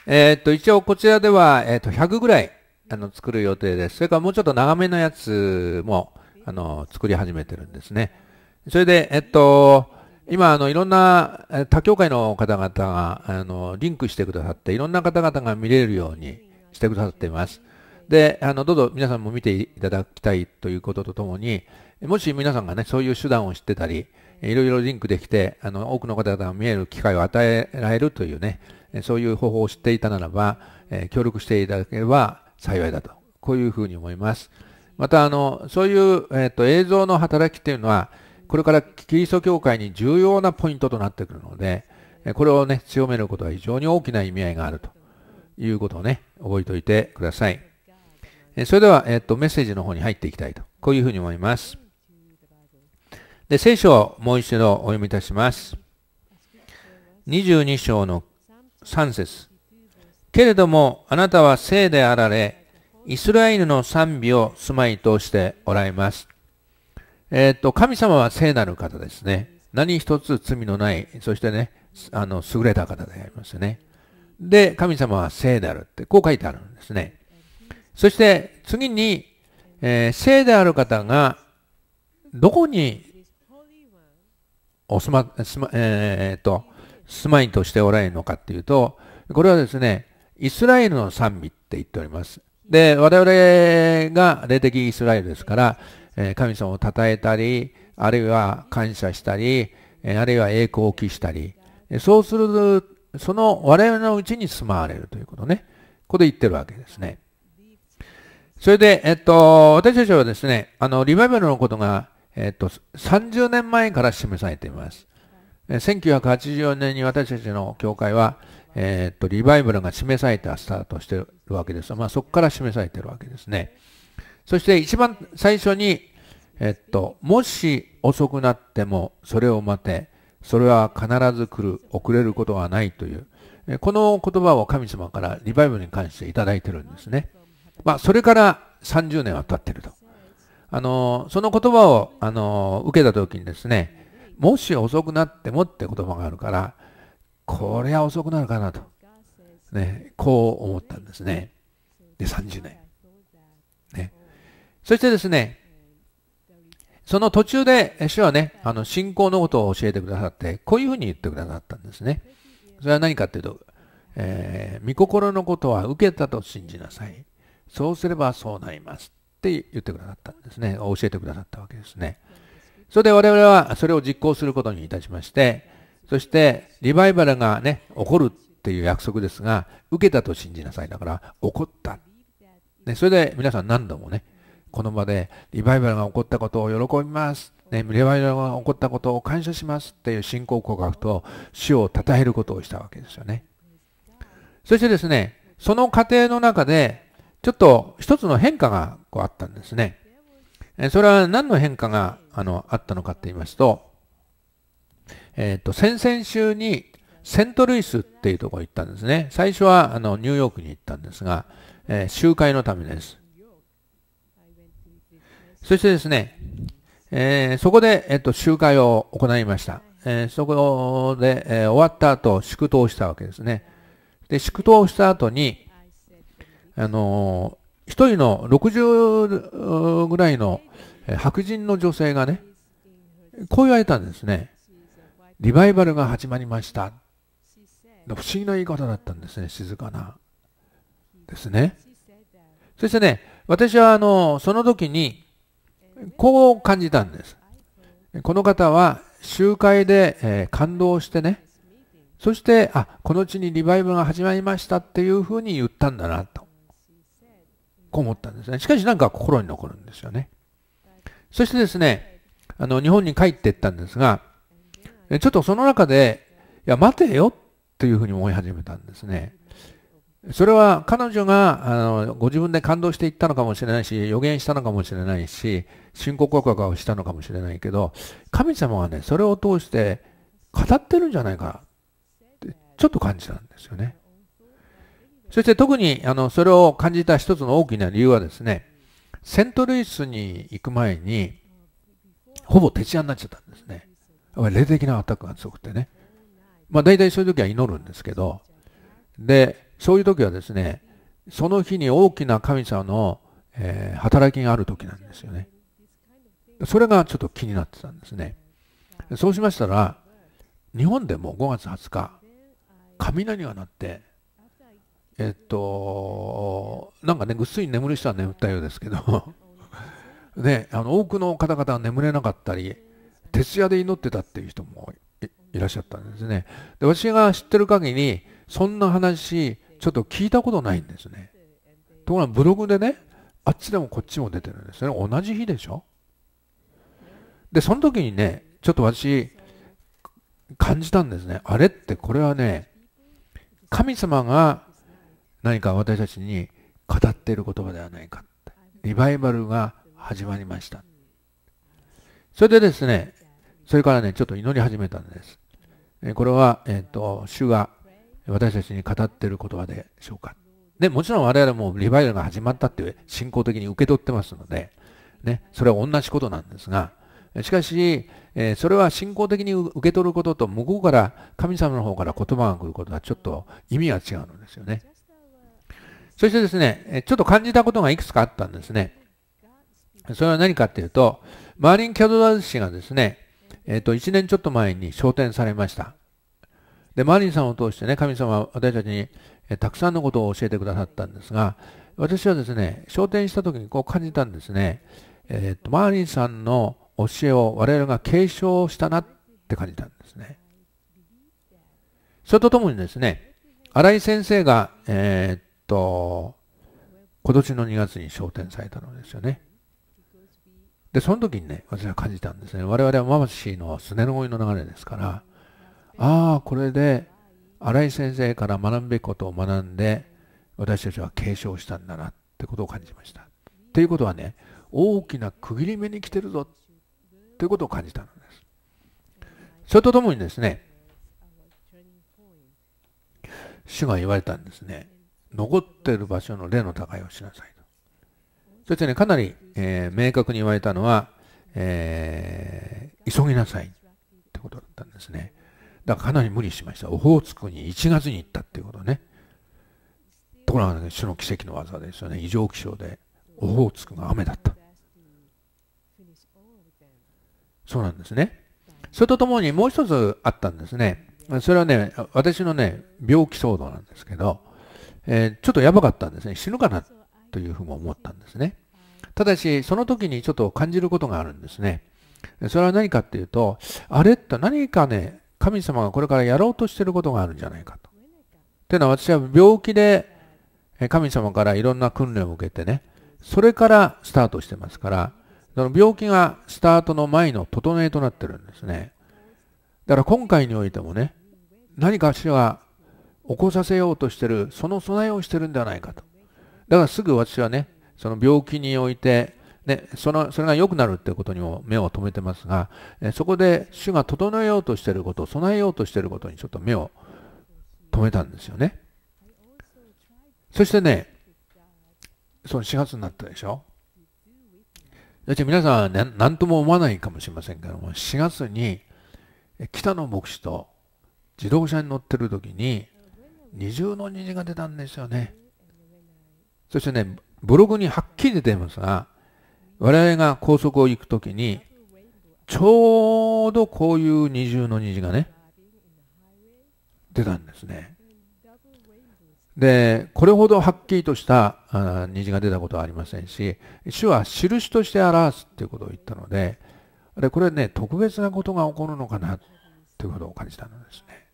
えーっと、一応こちらでは、えーっと、ひゃくぐらい、あの、作る予定です。それからもうちょっと長めのやつも、あの、作り始めてるんですね。それで、えっと、今、あの、いろんな他教会の方々が、あの、リンクしてくださって、いろんな方々が見れるようにしてくださっています。で、あの、どうぞ皆さんも見ていただきたいということとともに、もし皆さんがね、そういう手段を知ってたり、いろいろリンクできて、あの、多くの方々が見える機会を与えられるというね、そういう方法を知っていたならば、えー、協力していただければ幸いだと、こういうふうに思います。また、あの、そういう、えっと、映像の働きっていうのは、これからキリスト教会に重要なポイントとなってくるので、これをね、強めることは非常に大きな意味合いがあるということをね、覚えておいてください。それでは、えっと、メッセージの方に入っていきたいと、こういうふうに思います。で、聖書をもう一度お読みいたします。にじゅうに章のさん節。けれども、あなたは聖であられ、イスラエルの賛美を住まいとしておられます。えっと、神様は聖なる方ですね。何一つ罪のない、そしてね、あの、優れた方でありますね。で、神様は聖であるって、こう書いてあるんですね。そして、次に、えー、聖である方が、どこにお住ま、すま、えー、っと、住まいとしておられるのかっていうと、これはですね、イスラエルの賛美って言っております。で、我々が霊的イスラエルですから、神様を称えたり、あるいは感謝したり、あるいは栄光を期したり、そうする、その我々のうちに住まわれるということね。ここで言ってるわけですね。それで、えっと、私たちはですね、あの、リバイバルのことが、えっと、さんじゅうねんまえから示されています。せんきゅうひゃくはちじゅうよねんに私たちの教会は、えっと、リバイバルが示されたスタートしているわけです。まあ、そこから示されているわけですね。そして一番最初に、えっと、もし遅くなってもそれを待て、それは必ず来る、遅れることはないという、この言葉を神様からリバイバルに関していただいているんですね。まあ、それからさんじゅうねんは経っていると。あの、その言葉を、あの、受けたときにですね、もし遅くなってもって言葉があるから、これは遅くなるかなと。ね、こう思ったんですね。で、さんじゅうねん。ね。そしてですね、その途中で、主はね、あの、信仰のことを教えてくださって、こういうふうに言ってくださったんですね。それは何かっていうと、えー、御心のことは受けたと信じなさい。そうすればそうなりますって言ってくださったんですね。教えてくださったわけですね。それで我々はそれを実行することにいたしまして、そしてリバイバルがね、起こるっていう約束ですが、受けたと信じなさい。だから、起こった。ね、それで皆さん何度もね、この場でリバイバルが起こったことを喜びます。ね、リバイバルが起こったことを感謝しますっていう信仰告白と主を称えることをしたわけですよね。そしてですね、その過程の中で、ちょっと一つの変化がこうあったんですね。それは何の変化が あのあったのかと言いますと、えっと、先々週にセントルイスっていうところに行ったんですね。最初はあのニューヨークに行ったんですが、えー、集会のためです。そしてですね、えー、そこで、えっと、集会を行いました。えー、そこで、えー、終わった後、祝祷したわけですね。で、祝祷した後に、あのー、一人のろくじゅうぐらいの白人の女性がね、こう言われたんですね。リバイバルが始まりました。不思議な言い方だったんですね。静かな。ですね。そしてね、私はあの、その時に、こう感じたんです。この方は集会で、えー、感動してね、そして、あ、この地にリバイバルが始まりましたっていうふうに言ったんだなと、こう思ったんですね。しかしなんか心に残るんですよね。そしてですね、あの、日本に帰っていったんですが、ちょっとその中で、いや、待てよっていうふうに思い始めたんですね。それは彼女があのご自分で感動していったのかもしれないし、予言したのかもしれないし、信仰告白をしたのかもしれないけど、神様はね、それを通して語ってるんじゃないかってちょっと感じたんですよね。そして特にあのそれを感じた一つの大きな理由はですね、セントルイスに行く前にほぼ徹夜になっちゃったんですね。霊的なアタックが強くてね。まあ大体そういう時は祈るんですけど、で、 そういう時はですね、その日に大きな神様の、えー、働きがある時なんですよね。それがちょっと気になってたんですね。そうしましたら、日本でもごがつはつか、雷が鳴って、えっと、なんかね、ぐっすり眠る人は眠ったようですけど、ね、あの多くの方々は眠れなかったり、徹夜で祈ってたっていう人も い, いらっしゃったんですね。で、私が知ってる限り、そんな話、ちょっと聞いたことないんですね。ところがブログでね、あっちでもこっちも出てるんですよね。同じ日でしょ。で、その時にね、ちょっと私、感じたんですね。あれってこれはね、神様が何か私たちに語っている言葉ではないか。リバイバルが始まりました。それでですね、それからね、ちょっと祈り始めたんです。これは、えっと、主が私たちに語っている言葉でしょうか。で、もちろん我々もリバイバルが始まったって信仰的に受け取ってますので、ね、それは同じことなんですが、しかし、えー、それは信仰的に受け取ることと、向こうから神様の方から言葉が来ることはちょっと意味が違うのですよね。そしてですね、ちょっと感じたことがいくつかあったんですね。それは何かっていうと、マーリン・キャドラル氏がですね、えっと、いちねんちょっと前に昇天されました。で、マーリンさんを通してね、神様は私たちにたくさんのことを教えてくださったんですが、私はですね、昇天した時にこう感じたんですね。えっと、マーリンさんの教えを我々が継承したなって感じたんですね。それとともにですね、新井先生が、えー、っと、今年のにがつに昇天されたのですよね。で、その時にね、私は感じたんですね。我々はママシのすねの声の流れですから、ああ、これで新井先生から学ぶべきことを学んで、私たちは継承したんだなってことを感じました。ということはね、大きな区切り目に来てるぞということを感じたのです。それとともにですね、主が言われたんですね。残っている場所の霊の高いをしなさいと。そしてね、かなり、えー、明確に言われたのは、えー、急ぎなさいってことだったんですね。だからかなり無理しました。オホーツクにいちがつに行ったっていうことね。ところがね、主の奇跡の技ですよね。異常気象でオホーツクが雨だった。そうなんですね。それとともにもう一つあったんですね。それはね、私のね、病気騒動なんですけど、えー、ちょっとやばかったんですね。死ぬかなというふうに思ったんですね。ただし、その時にちょっと感じることがあるんですね。それは何かっていうと、あれって何かね、神様がこれからやろうとしていることがあるんじゃないかと。というのは私は病気で神様からいろんな訓練を受けてね、それからスタートしてますから、その病気がスタートの前の整えとなってるんですね。だから今回においてもね、何か主が起こさせようとしてる、その備えをしてるんではないかと。だからすぐ私はね、その病気において、ね、そのそれが良くなるってことにも目を留めてますが、そこで主が整えようとしていること、備えようとしていることにちょっと目を留めたんですよね。そしてね、そのしがつになったでしょ。だって皆さんは、ね、何とも思わないかもしれませんけども、しがつに北野牧師と自動車に乗ってる時に二重の虹が出たんですよね。そしてね、ブログにはっきり出ていますが、我々が高速を行く時にちょうどこういう二重の虹がね出たんですね。で、これほどはっきりとした虹が出たことはありませんし、主は印として表すということを言ったので、あれこれね、特別なことが起こるのかなということを感じたのですね。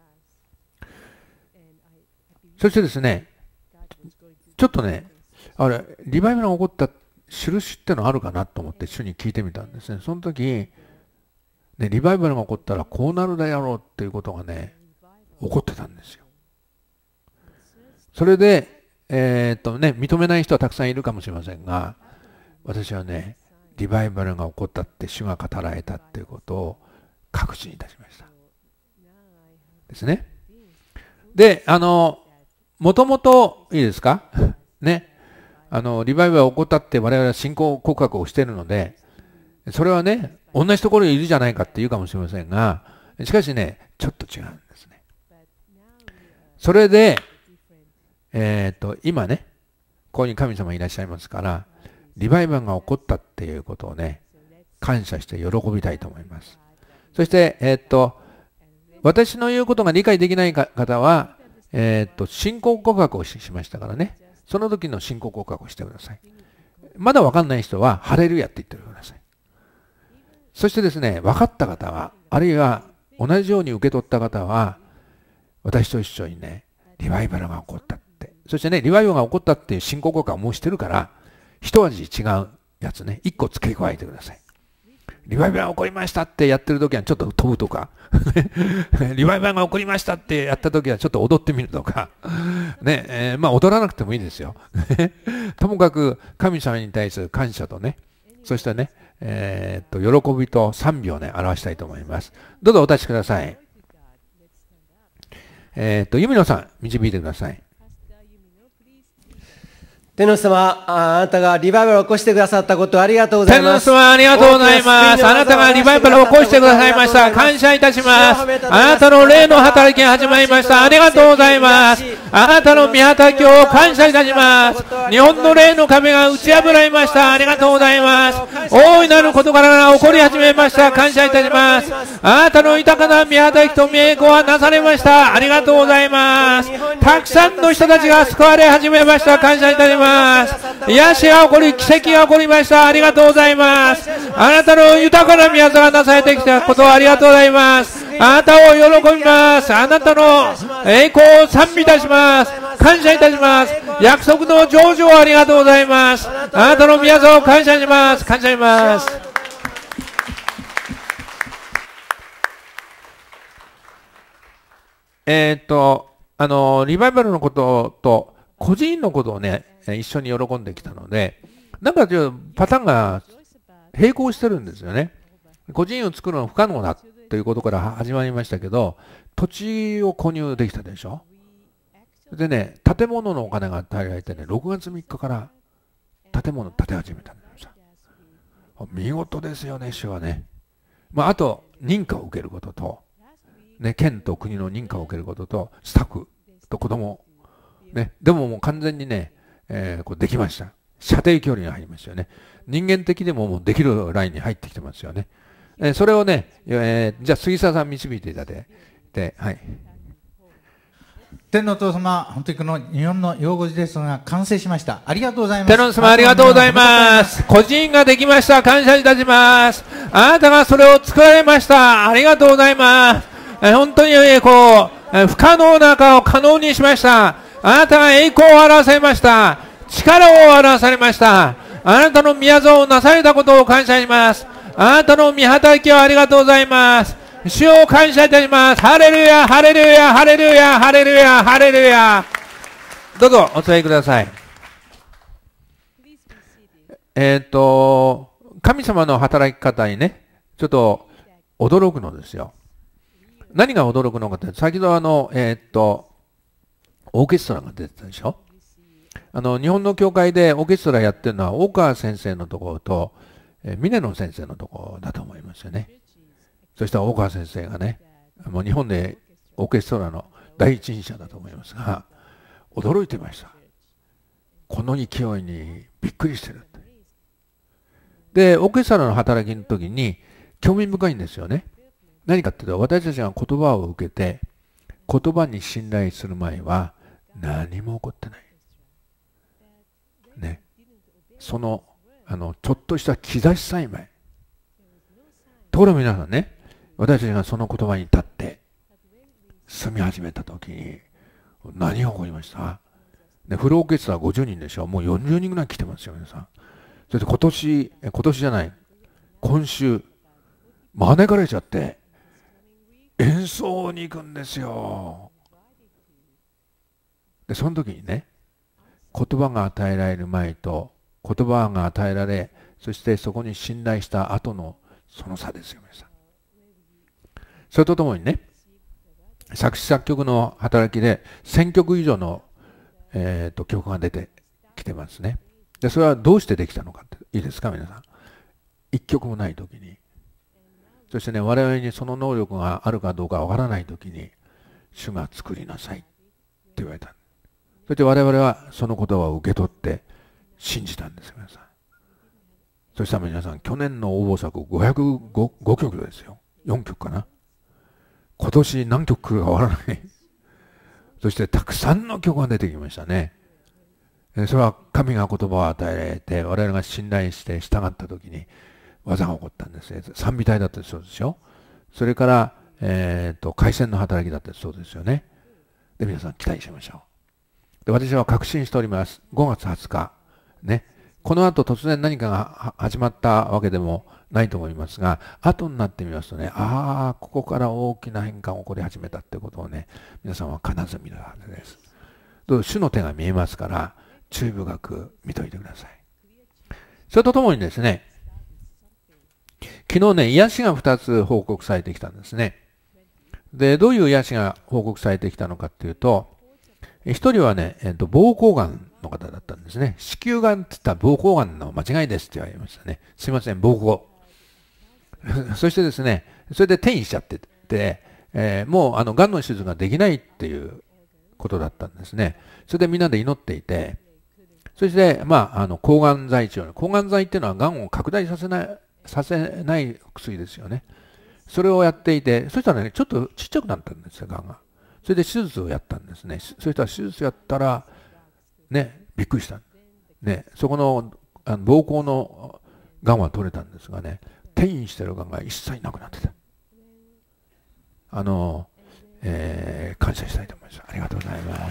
そしてですね、ちょっとね、あれ、リバイバルが起こった印ってのあるかなと思って主に聞いてみたんですね。その時、ね、リバイバルが起こったらこうなるだろうっていうことがね、起こってたんですよ。それで、えー、っとね、認めない人はたくさんいるかもしれませんが、私はね、リバイバルが起こったって主が語られたっていうことを確信いたしました。ですね。で、あの、もともと、いいですかね。あの、リバイバルが起こったって我々は信仰告白をしているので、それはね、同じところにいるじゃないかって言うかもしれませんが、しかしね、ちょっと違うんですね。それで、 えー、と今ね、ここに神様いらっしゃいますから、リバイバルが起こったっていうことをね、感謝して喜びたいと思います。そして、えー、っと私の言うことが理解できない方は、えー、っと信仰告白を し, しましたからね、その時の信仰告白をしてください。まだ分かんない人はハレルヤって言ってください。そしてですね、分かった方は、あるいは同じように受け取った方は、私と一緒にね、リバイバルが起こったって、そしてね、リバイバルが起こったっていう信仰告白をもうしてるから、一味違うやつね、一個付け加えてください。リバイバルが起こりましたってやってる時はちょっと飛ぶとかリバイバルが起こりましたってやった時はちょっと踊ってみるとかね、えー、まあ踊らなくてもいいですよともかく神様に対する感謝とね、そしてね、えー、っと喜びと賛美をね表したいと思います。どうぞお立ちください。えー、っとユミノさん導いてください。 天皇様、あなたがリバイバルを起こしてくださったことありがとうございます。 天皇様ありがとうございます。あなたがリバイバルを起こしてくださいました。感謝いたします。あなたの霊の働きが始まりました。ありがとうございます。あなたの御働きを感謝いたします。日本の霊の壁が打ち破られました。ありがとうございます。大いなる事柄が起こり始めました。感謝いたします。あなたの豊かな御働きと御栄光はなされました。ありがとうございます。たくさんの人たちが救われ始めました。感謝いたします。癒しが起こり、奇跡が起こりました。ありがとうございます。あなたの豊かな御業がなされてきたことをありがとうございます。あなたを喜びます。あなたの栄光を賛美いたします。感謝いたします。約束の成就をありがとうございます。あなたの御業を感謝します。感謝します。えー、っとあのリバイバルのことと個人のことをね一緒に喜んできたので、なんかパターンが並行してるんですよね。個人を作るのは不可能だということから始まりましたけど、土地を購入できたでしょ。でね、建物のお金が与えられてね、ろくがつみっかから建物を建て始めたんですよ。見事ですよね、主はね。まあ、あと認可を受けることと、ね、県と国の認可を受けることと、スタッフと子供ね、でももう完全にね、えー、こうできました。射程距離が入りますよね。人間的でももうできるラインに入ってきてますよね。えー、それをね、えー、じゃあ杉沢さん導いていただいて、はい。 天皇父様、本当にこの日本の養護児レッスンが完成しました。ありがとうございます。 天皇様ありがとうございます。個人ができました。感謝いたします。あなたがそれを作られました。ありがとうございます。えー、本当に、えー、こう、えー、不可能な中を可能にしました。あなたが栄光を表されました。力を表されました。あなたの御業をなされたことを感謝します。あなたの御働きをありがとうございます。主を感謝いたします。ハレルヤ、ハレルヤ、ハレルヤ、ハレルヤ、ハレルヤ。どうぞお座りください。えっと、神様の働き方にね、ちょっと驚くのですよ。何が驚くのかって、先ほどあの、えっと、オーケストラが出てたでしょ。あの日本の教会でオーケストラやってるのは大川先生のところと、えー、峰野先生のところだと思いますよね。そしたら大川先生がね、もう日本でオーケストラの第一人者だと思いますが、驚いてました。この勢いにびっくりしてるって。で、オーケストラの働きの時に興味深いんですよね。何かっていうと、私たちが言葉を受けて言葉に信頼する前は何も起こってない。ね、その、あのちょっとした兆しさえない。ところが皆さんね、私たちがその言葉に立って住み始めたときに何が起こりました？でフルオーケストラごじゅうにんでしょ。もうよんじゅうにんぐらい来てますよ皆さん。それで今年今年じゃない今週招かれちゃって演奏に行くんですよ。でその時にね、言葉が与えられる前と言葉が与えられ、そしてそこに信頼した後のその差ですよ皆さん。それとともにね、作詞作曲の働きでせんきょく以上の、えー、と曲が出てきてますね。でそれはどうしてできたのかっていいですか皆さん。一曲もない時に、そしてね、我々にその能力があるかどうかわからない時に主が作りなさいって言われた。 そして我々はその言葉を受け取って信じたんです、皆さん。そしたら皆さん、去年の応募作ごひゃくごきょくですよ。よんきょくかな。今年何曲来るかわからない。そしてたくさんの曲が出てきましたね。それは神が言葉を与えられて、我々が信頼して従った時に技が起こったんですね。賛美隊だってそうですよ。それから、えーと、回線の働きだってそうですよね。で、皆さん期待しましょう。で、私は確信しております。ごがつはつか。ね。この後突然何かが始まったわけでもないと思いますが、後になってみますとね、ああ、ここから大きな変化が起こり始めたってことをね、皆さんは必ず見るはずです。どうぞ主の手が見えますから、注意深く見といてください。それとともにですね、昨日ね、癒しがふたつ報告されてきたんですね。で、どういう癒しが報告されてきたのかっていうと、一人はね、えっと、膀胱がんの方だったんですね。子宮がんって言ったら膀胱がんの間違いですって言われましたね。すいません、膀胱。そしてですね、それで転移しちゃってて、えー、もうあの、がんの手術ができないっていうことだったんですね。それでみんなで祈っていて、そして、まあ、あの、抗がん剤治療。抗がん剤っていうのはがんを拡大させない、させない薬ですよね。それをやっていて、そしたらね、ちょっとちっちゃくなったんですよ、がんが。それで手術をやったんですね。そしたら手術やったら、ね、びっくりした。ね、そこの、あの膀胱のがんは取れたんですがね、転移してるがんが一切なくなってた。あの、えー、感謝したいと思います。ありがとうございます。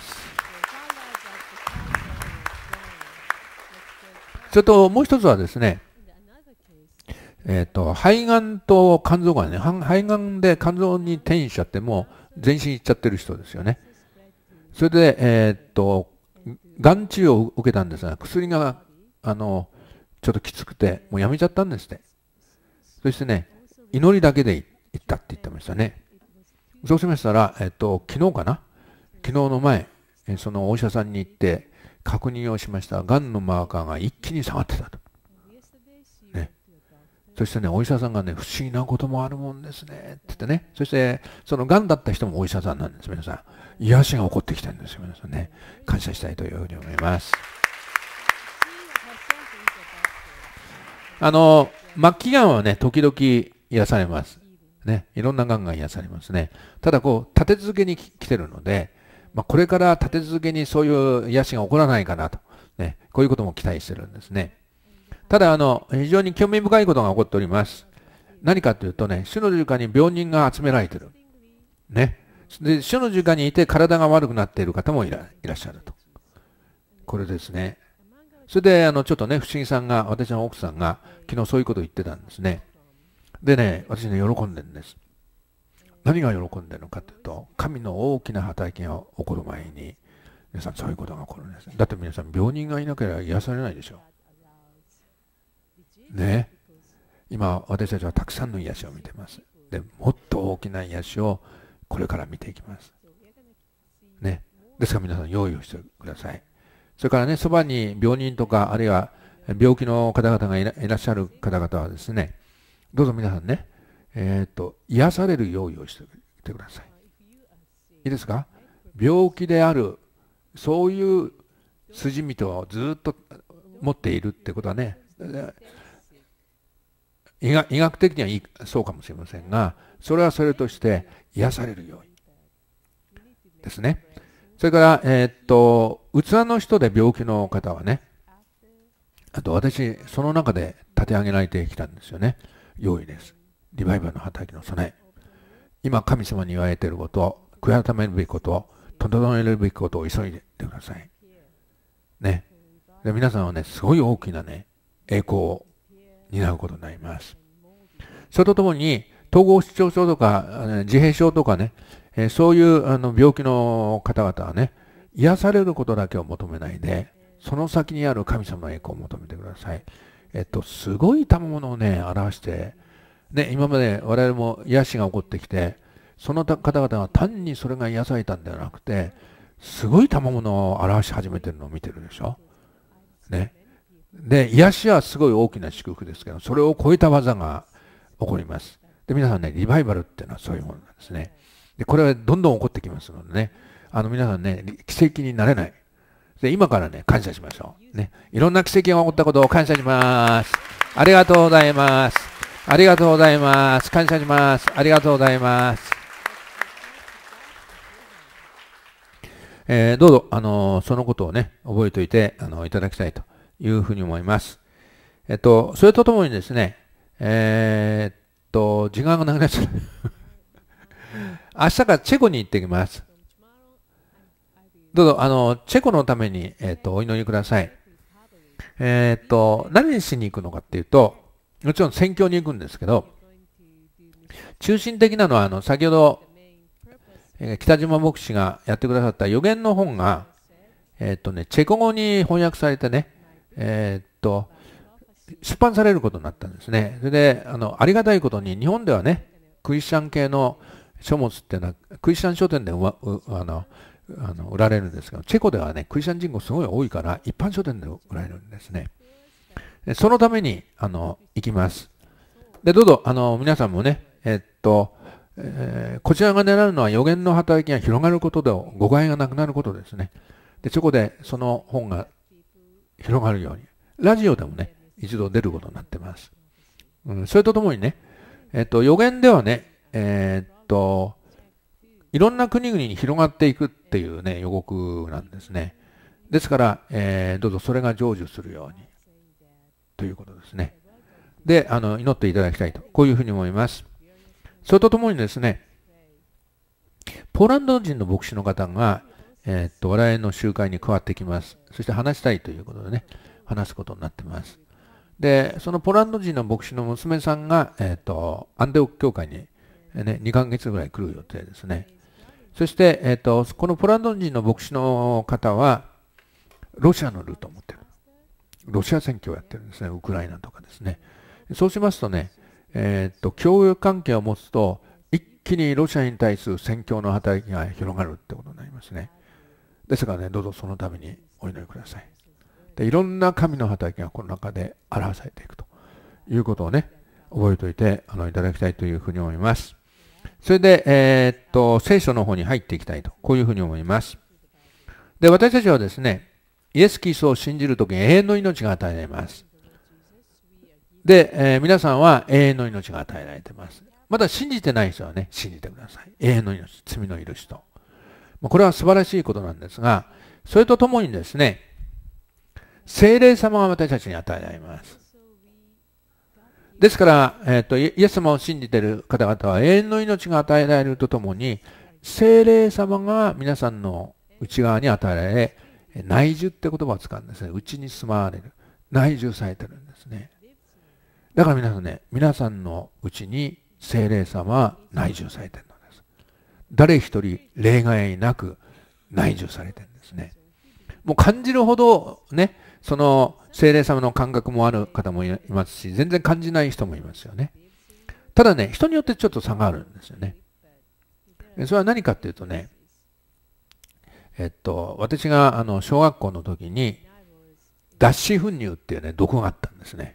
それともう一つはですね、えっと、肺がんと肝臓がんね、肺がんで肝臓に転移しちゃってもう全身いっちゃってる人ですよね。それで、えっと、がん治療を受けたんですが、薬が、あの、ちょっときつくて、もうやめちゃったんですって。そしてね、祈りだけで行ったって言ってましたね。そうしましたら、えっと、昨日かな昨日の前、そのお医者さんに行って確認をしました。がんのマーカーが一気に下がってたと。ね。そしてね、お医者さんがね、不思議なこともあるもんですね。って言ってね。そして、そのがんだった人もお医者さんなんです、皆さん。癒しが起こってきてるんですよ、皆さんね。感謝したいというふうに思います。あの、末期がんはね、時々癒されます。ね。いろんながんが癒されますね。ただ、こう、立て続けに来てるので、まあ、これから立て続けにそういう癒しが起こらないかなと。ね。こういうことも期待してるんですね。ただ、あの、非常に興味深いことが起こっております。何かというとね、主の十字架に病人が集められている。ね。で、主の十字架にいて体が悪くなっている方もい ら, いらっしゃると。これですね。それで、あの、ちょっとね、不思議さんが、私の奥さんが、昨日そういうことを言ってたんですね。でね、私ね、喜んでるんです。何が喜んでるのかというと、神の大きな働きが起こる前に、皆さんそういうことが起こるんです。だって皆さん、病人がいなければ癒されないでしょ。ね。今、私たちはたくさんの癒しを見てます。で、もっと大きな癒しをこれから見ていきます。ね。ですから皆さん用意をしてください。それからね、そばに病人とか、あるいは病気の方々がい ら, いらっしゃる方々はですね、どうぞ皆さんね、えっと、癒される用意をしてください。いいですか？病気である、そういう筋道をずっと持っているってことはね、医 学, 医学的にはいいそうかもしれませんが、それはそれとして癒されるようにですね。それから、えー、っと、器の人で病気の方はね、あと私、その中で立て上げられてきたんですよね。用意です。リバイバルの働きの備え。今、神様に言われていることを、悔い改めるべきことを、整えるべきことを急いでください。ね。で、皆さんはね、すごい大きなね、栄光を担うことになります。それとともに、統合失調症とか、自閉症とかね、えー、そういうあの病気の方々はね、癒されることだけを求めないで、その先にある神様の栄光を求めてください。えっと、すごい賜物をね、表して、ね、今まで我々も癒しが起こってきて、その方々は単にそれが癒されたんではなくて、すごい賜物を表し始めてるのを見てるでしょ。ね。で、癒しはすごい大きな祝福ですけど、それを超えた技が起こります。で、皆さんね、リバイバルっていうのはそういうものなんですね。で、これはどんどん起こってきますのでね、あの皆さんね、奇跡になれない。 で、今からね、感謝しましょう。ね。いろんな奇跡が起こったことを感謝します。ありがとうございます。ありがとうございます。感謝します。ありがとうございます。えー、どうぞ、あのー、そのことをね、覚えておいて、あのー、いただきたいというふうに思います。えっと、それとともにですね、えー、っと、時間がなくなっちゃう。明日からチェコに行ってきます。どうぞ、あの、チェコのために、えっと、お祈りください。えっと、何しに行くのかっていうと、もちろん宣教に行くんですけど、中心的なのは、あの、先ほど、えー、北島牧師がやってくださった予言の本が、えっとね、チェコ語に翻訳されてね、えっと、出版されることになったんですね。それで、あの、ありがたいことに、日本ではね、クリスチャン系の書物っていうのは、クリスチャン書店でうわうあの、あの売られるんですけど、チェコではね、クリスチャン人口すごい多いから、一般書店で売られるんですね。そのために、あの、行きます。で、どうぞ、あの、皆さんもね、えっと、えー、こちらが狙うのは予言の働きが広がることで、誤解がなくなることですね。で、チェコでその本が広がるように、ラジオでもね、一度出ることになってます。うん、それとともにね、えっと、予言ではね、えー、っと、いろんな国々に広がっていくっていうね、予告なんですね。ですから、えー、どうぞそれが成就するように、ということですね。で、あの、祈っていただきたいと、こういうふうに思います。それとともにですね、ポーランド人の牧師の方が、えー、っと、我々の集会に加わってきます。そして話したいということでね、話すことになっています。で、そのポーランド人の牧師の娘さんが、えー、っと、アンデオク教会に、ね、にかげつぐらい来る予定ですね。そして、えー、とこのポランド人の牧師の方は、ロシアのルートを持っている。ロシア選挙をやってるんですね、ウクライナとかですね。そうしますとね、えー、と協力関係を持つと、一気にロシアに対する宣教の働きが広がるってことになりますね。ですからね、どうぞそのためにお祈りください。で、いろんな神の働きがこの中で表されていくということをね、覚えておいてあのいただきたいというふうに思います。それで、えー、っと、聖書の方に入っていきたいと、こういうふうに思います。で、私たちはですね、イエス・キリストを信じるときに永遠の命が与えられます。で、えー、皆さんは永遠の命が与えられています。まだ信じてない人はね、信じてください。永遠の命、罪の許しと。これは素晴らしいことなんですが、それとともにですね、聖霊様が私たちに与えられます。ですから、えーと、イエス様を信じている方々は永遠の命が与えられるとともに、聖霊様が皆さんの内側に与えられ、内住って言葉を使うんですね。内に住まわれる。内住されてるんですね。だから皆さんね、皆さんの内に聖霊様は内住されてるのです。誰一人例外なく内住されてるんですね。もう感じるほどね、その聖霊様の感覚もある方もいますし、全然感じない人もいますよね。ただね、人によってちょっと差があるんですよね。それは何かっていうとね、えっと、私があの小学校の時に脱脂粉乳っていうね、毒があったんですね。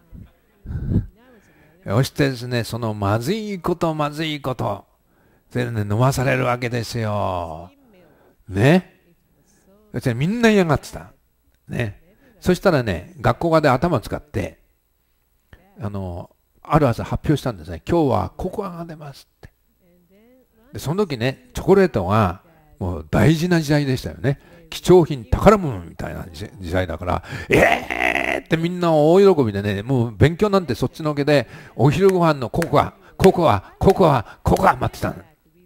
そしてですね、そのまずいことまずいこと、それでね、飲まされるわけですよ。ね。そしてみんな嫌がってた。ね。そしたらね、学校側で頭を使って、あの、ある朝発表したんですね。今日はココアが出ますって。で、その時ね、チョコレートがもう大事な時代でしたよね。貴重品、宝物みたいな時代だから、えーってみんな大喜びでね、もう勉強なんてそっちのけで、お昼ご飯のココア、ココア、ココア、ココア待ってたの。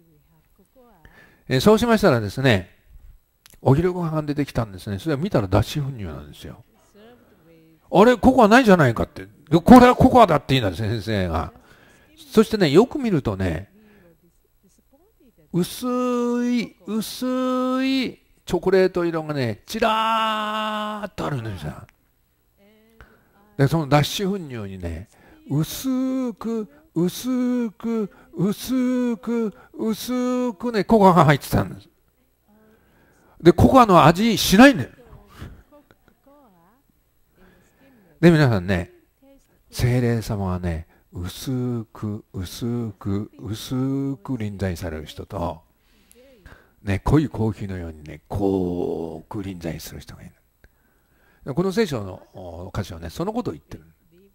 えそうしましたらですね、お昼ご飯が出てきたんですね。それを見たら脱脂粉乳なんですよ。あれ、ココアないじゃないかって。これはココアだって言うんですね、先生が。そしてね、よく見るとね、薄い、薄いチョコレート色がね、ちらーっとあるんですよ。で、その脱脂粉乳にね、薄く、薄く、薄く、薄くね、ココアが入ってたんです。で、ココアの味しないんだよ。で、皆さんね、聖霊様はね、薄く、薄く、薄く臨在される人と、 ね、濃いコーヒーのようにね、濃く臨在する人がいる。この聖書の箇所はね、そのことを言ってるん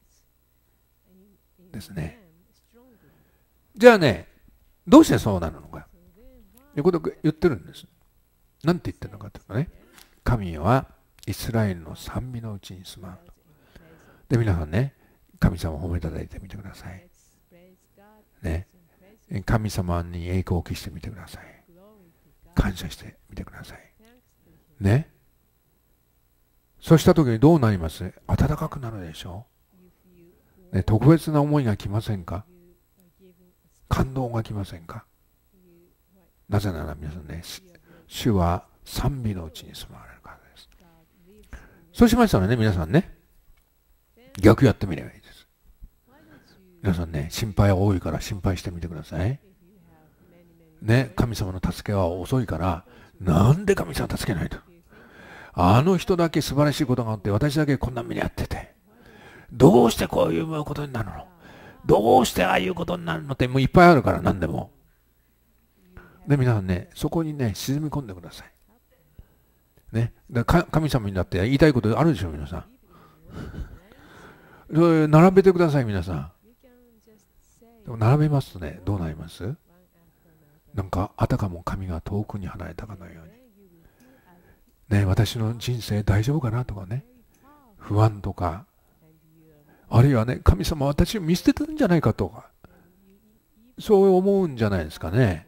ですね。じゃあね、どうしてそうなるのか。いうことを言ってるんです。なんて言ってるのかというとね、神はイスラエルの賛美のうちに住まう。で、皆さんね、神様を褒めたたいてみてください。ね、神様に栄光を期してみてください。感謝してみてください。ね。そうしたときにどうなります？暖かくなるでしょう、ね、特別な思いが来ませんか？感動が来ませんか？なぜなら皆さんね、主は賛美のうちに住まわれるからです。そうしましたらね、皆さんね、逆やってみればいいです。皆さんね、心配は多いから心配してみてください。ね、神様の助けは遅いから、なんで神様助けないと。あの人だけ素晴らしいことがあって、私だけこんな目に遭ってて、どうしてこういうことになるの？どうしてああいうことになるのって、もういっぱいあるから、何でも。で、皆さんね、そこにね、沈み込んでください。ね、だから神様にだって言いたいことあるでしょ、皆さん。それ並べてください、皆さん。でも並べますとね、どうなります？なんか、あたかも神が遠くに離れたかのように。ね、私の人生大丈夫かなとかね、不安とか、あるいはね、神様私を見捨ててるんじゃないかとか、そう思うんじゃないですかね。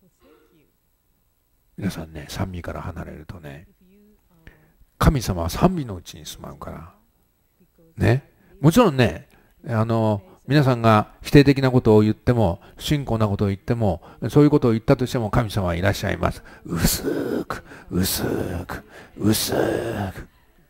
皆さんね、賛美から離れるとね、神様は賛美のうちに住まうから。ね。もちろんね、あの、皆さんが否定的なことを言っても、不信仰なことを言っても、そういうことを言ったとしても神様はいらっしゃいます。薄く、薄く、薄く。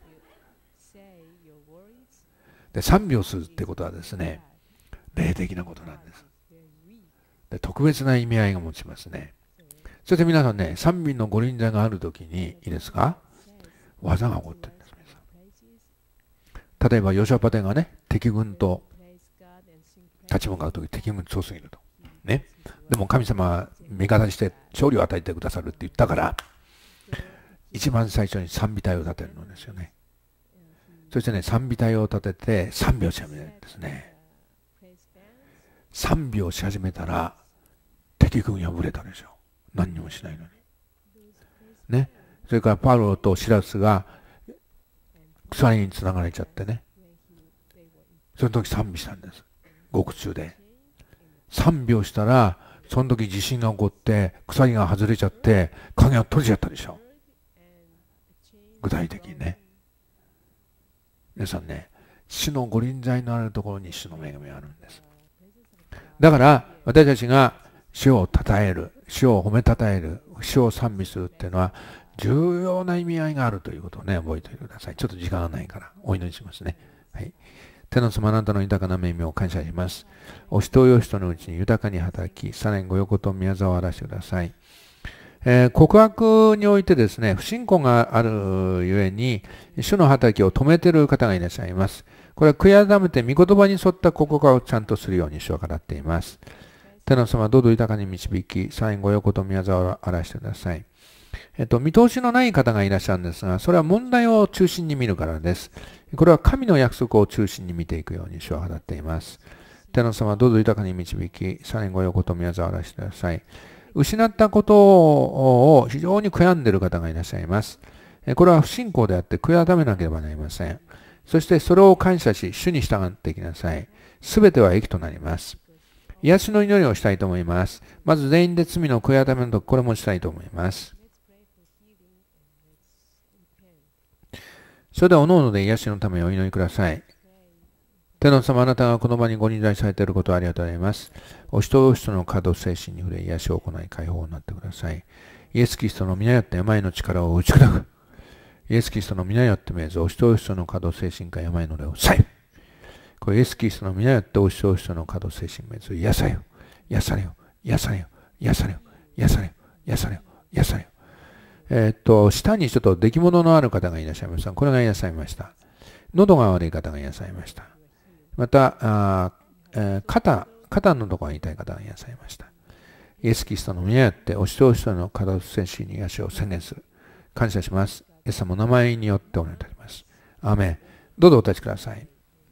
で、賛美をするってことはですね、霊的なことなんです。で、特別な意味合いが持ちますね。そして皆さんね、賛美のご臨在があるときに、いいですか？技が起こってるんです。例えば、ヨシュアパテがね、敵軍と立ち向かうとき、敵軍強すぎると。ね。でも神様は味方にして勝利を与えてくださるって言ったから、一番最初に賛美隊を立てるのですよね。そしてね、賛美隊を立てて賛美をし始めるんですね。賛美をし始めたら、敵軍破れたでしょ。何にもしないのに。ね。それからパウロとシラスが鎖につながれちゃってね。その時賛美したんです。獄中で。賛美をしたら、その時地震が起こって、鎖が外れちゃって、影が取れちゃったでしょ。具体的にね。皆さんね、主のご臨在のあるところに主の恵みがあるんです。だから、私たちが主を称える、主を褒めたたえる、主を賛美するっていうのは、重要な意味合いがあるということをね、覚えておいてください。ちょっと時間がないから、お祈りしますね。はい。天の様、あなたの豊かな恵みを感謝します。お人よ人のうちに豊かに働き、さらにご横と宮沢を荒らしてください。えー、告白においてですね、不信仰があるゆえに、主の働きを止めている方がいらっしゃいます。これは悔い改めて御言葉に沿った告白をちゃんとするように主は語っています。天の様、どうぞ豊かに導き、さらにご横と宮沢を荒らしてください。えっと、見通しのない方がいらっしゃるんですが、それは問題を中心に見るからです。これは神の約束を中心に見ていくように主は語っています。天の様、どうぞ豊かに導き、さらにご横と宮沢を荒らしてください。失ったことを非常に悔やんでいる方がいらっしゃいます。これは不信仰であって悔い改めなければなりません。そしてそれを感謝し、主に従っていきなさい。すべては益となります。癒しの祈りをしたいと思います。まず全員で罪の悔い改めのとこれもしたいと思います。それでは、おのおので癒しのためお祈りください。天の様、あなたがこの場にご臨在されていることをありがとうございます。お人お人の可動精神に触れ、癒しを行い、解放になってください。イエス・キリストの皆によって病の力を打ち砕く。イエス・キリストの皆によってめず、お人お人の可動精神か病の霊をさえ。これイエス・キリストの皆によってお人お人の可動精神めず、癒されよ、癒されよ、癒されよ、癒されよ、癒されよ、癒されよ、癒されよ。えー、っと、下にちょっと出来物のある方がいらっしゃいました。これが癒されました。喉が悪い方が癒されました。また、あえー、肩、肩のところが痛い方が癒されました。 イエス・キリストの皆によってお一人お一人の体と戦士に癒しを宣言する。感謝します。イエス様の名前によってお願いいたします。アーメン。どうぞお立ちください。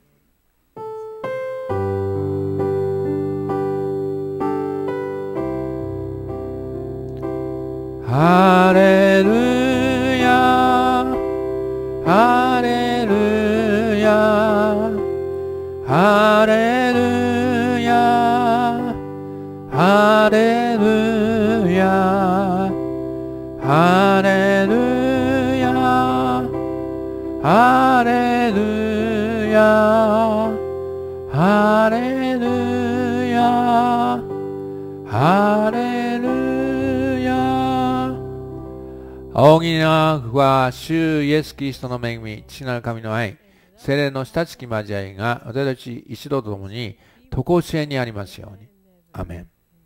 ハレルヤ、ハレルヤ、ハレルヤ、ハレルヤ、ハレルヤ、ハレルヤ、ハレルヤ、ハレルヤ。仰ぎなくは主イエス・キリストの恵み、父なる神の愛、聖霊の親しき交わりが私たち一同と共に常しえにありますように。アメン。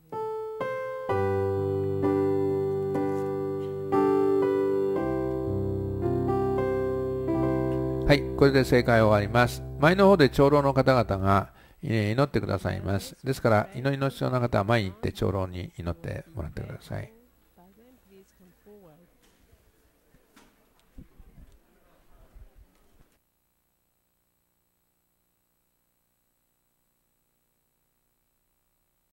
はい、これで正解終わります。前の方で長老の方々が祈ってくださいます。ですから、祈りの必要な方は前に行って長老に祈ってもらってください。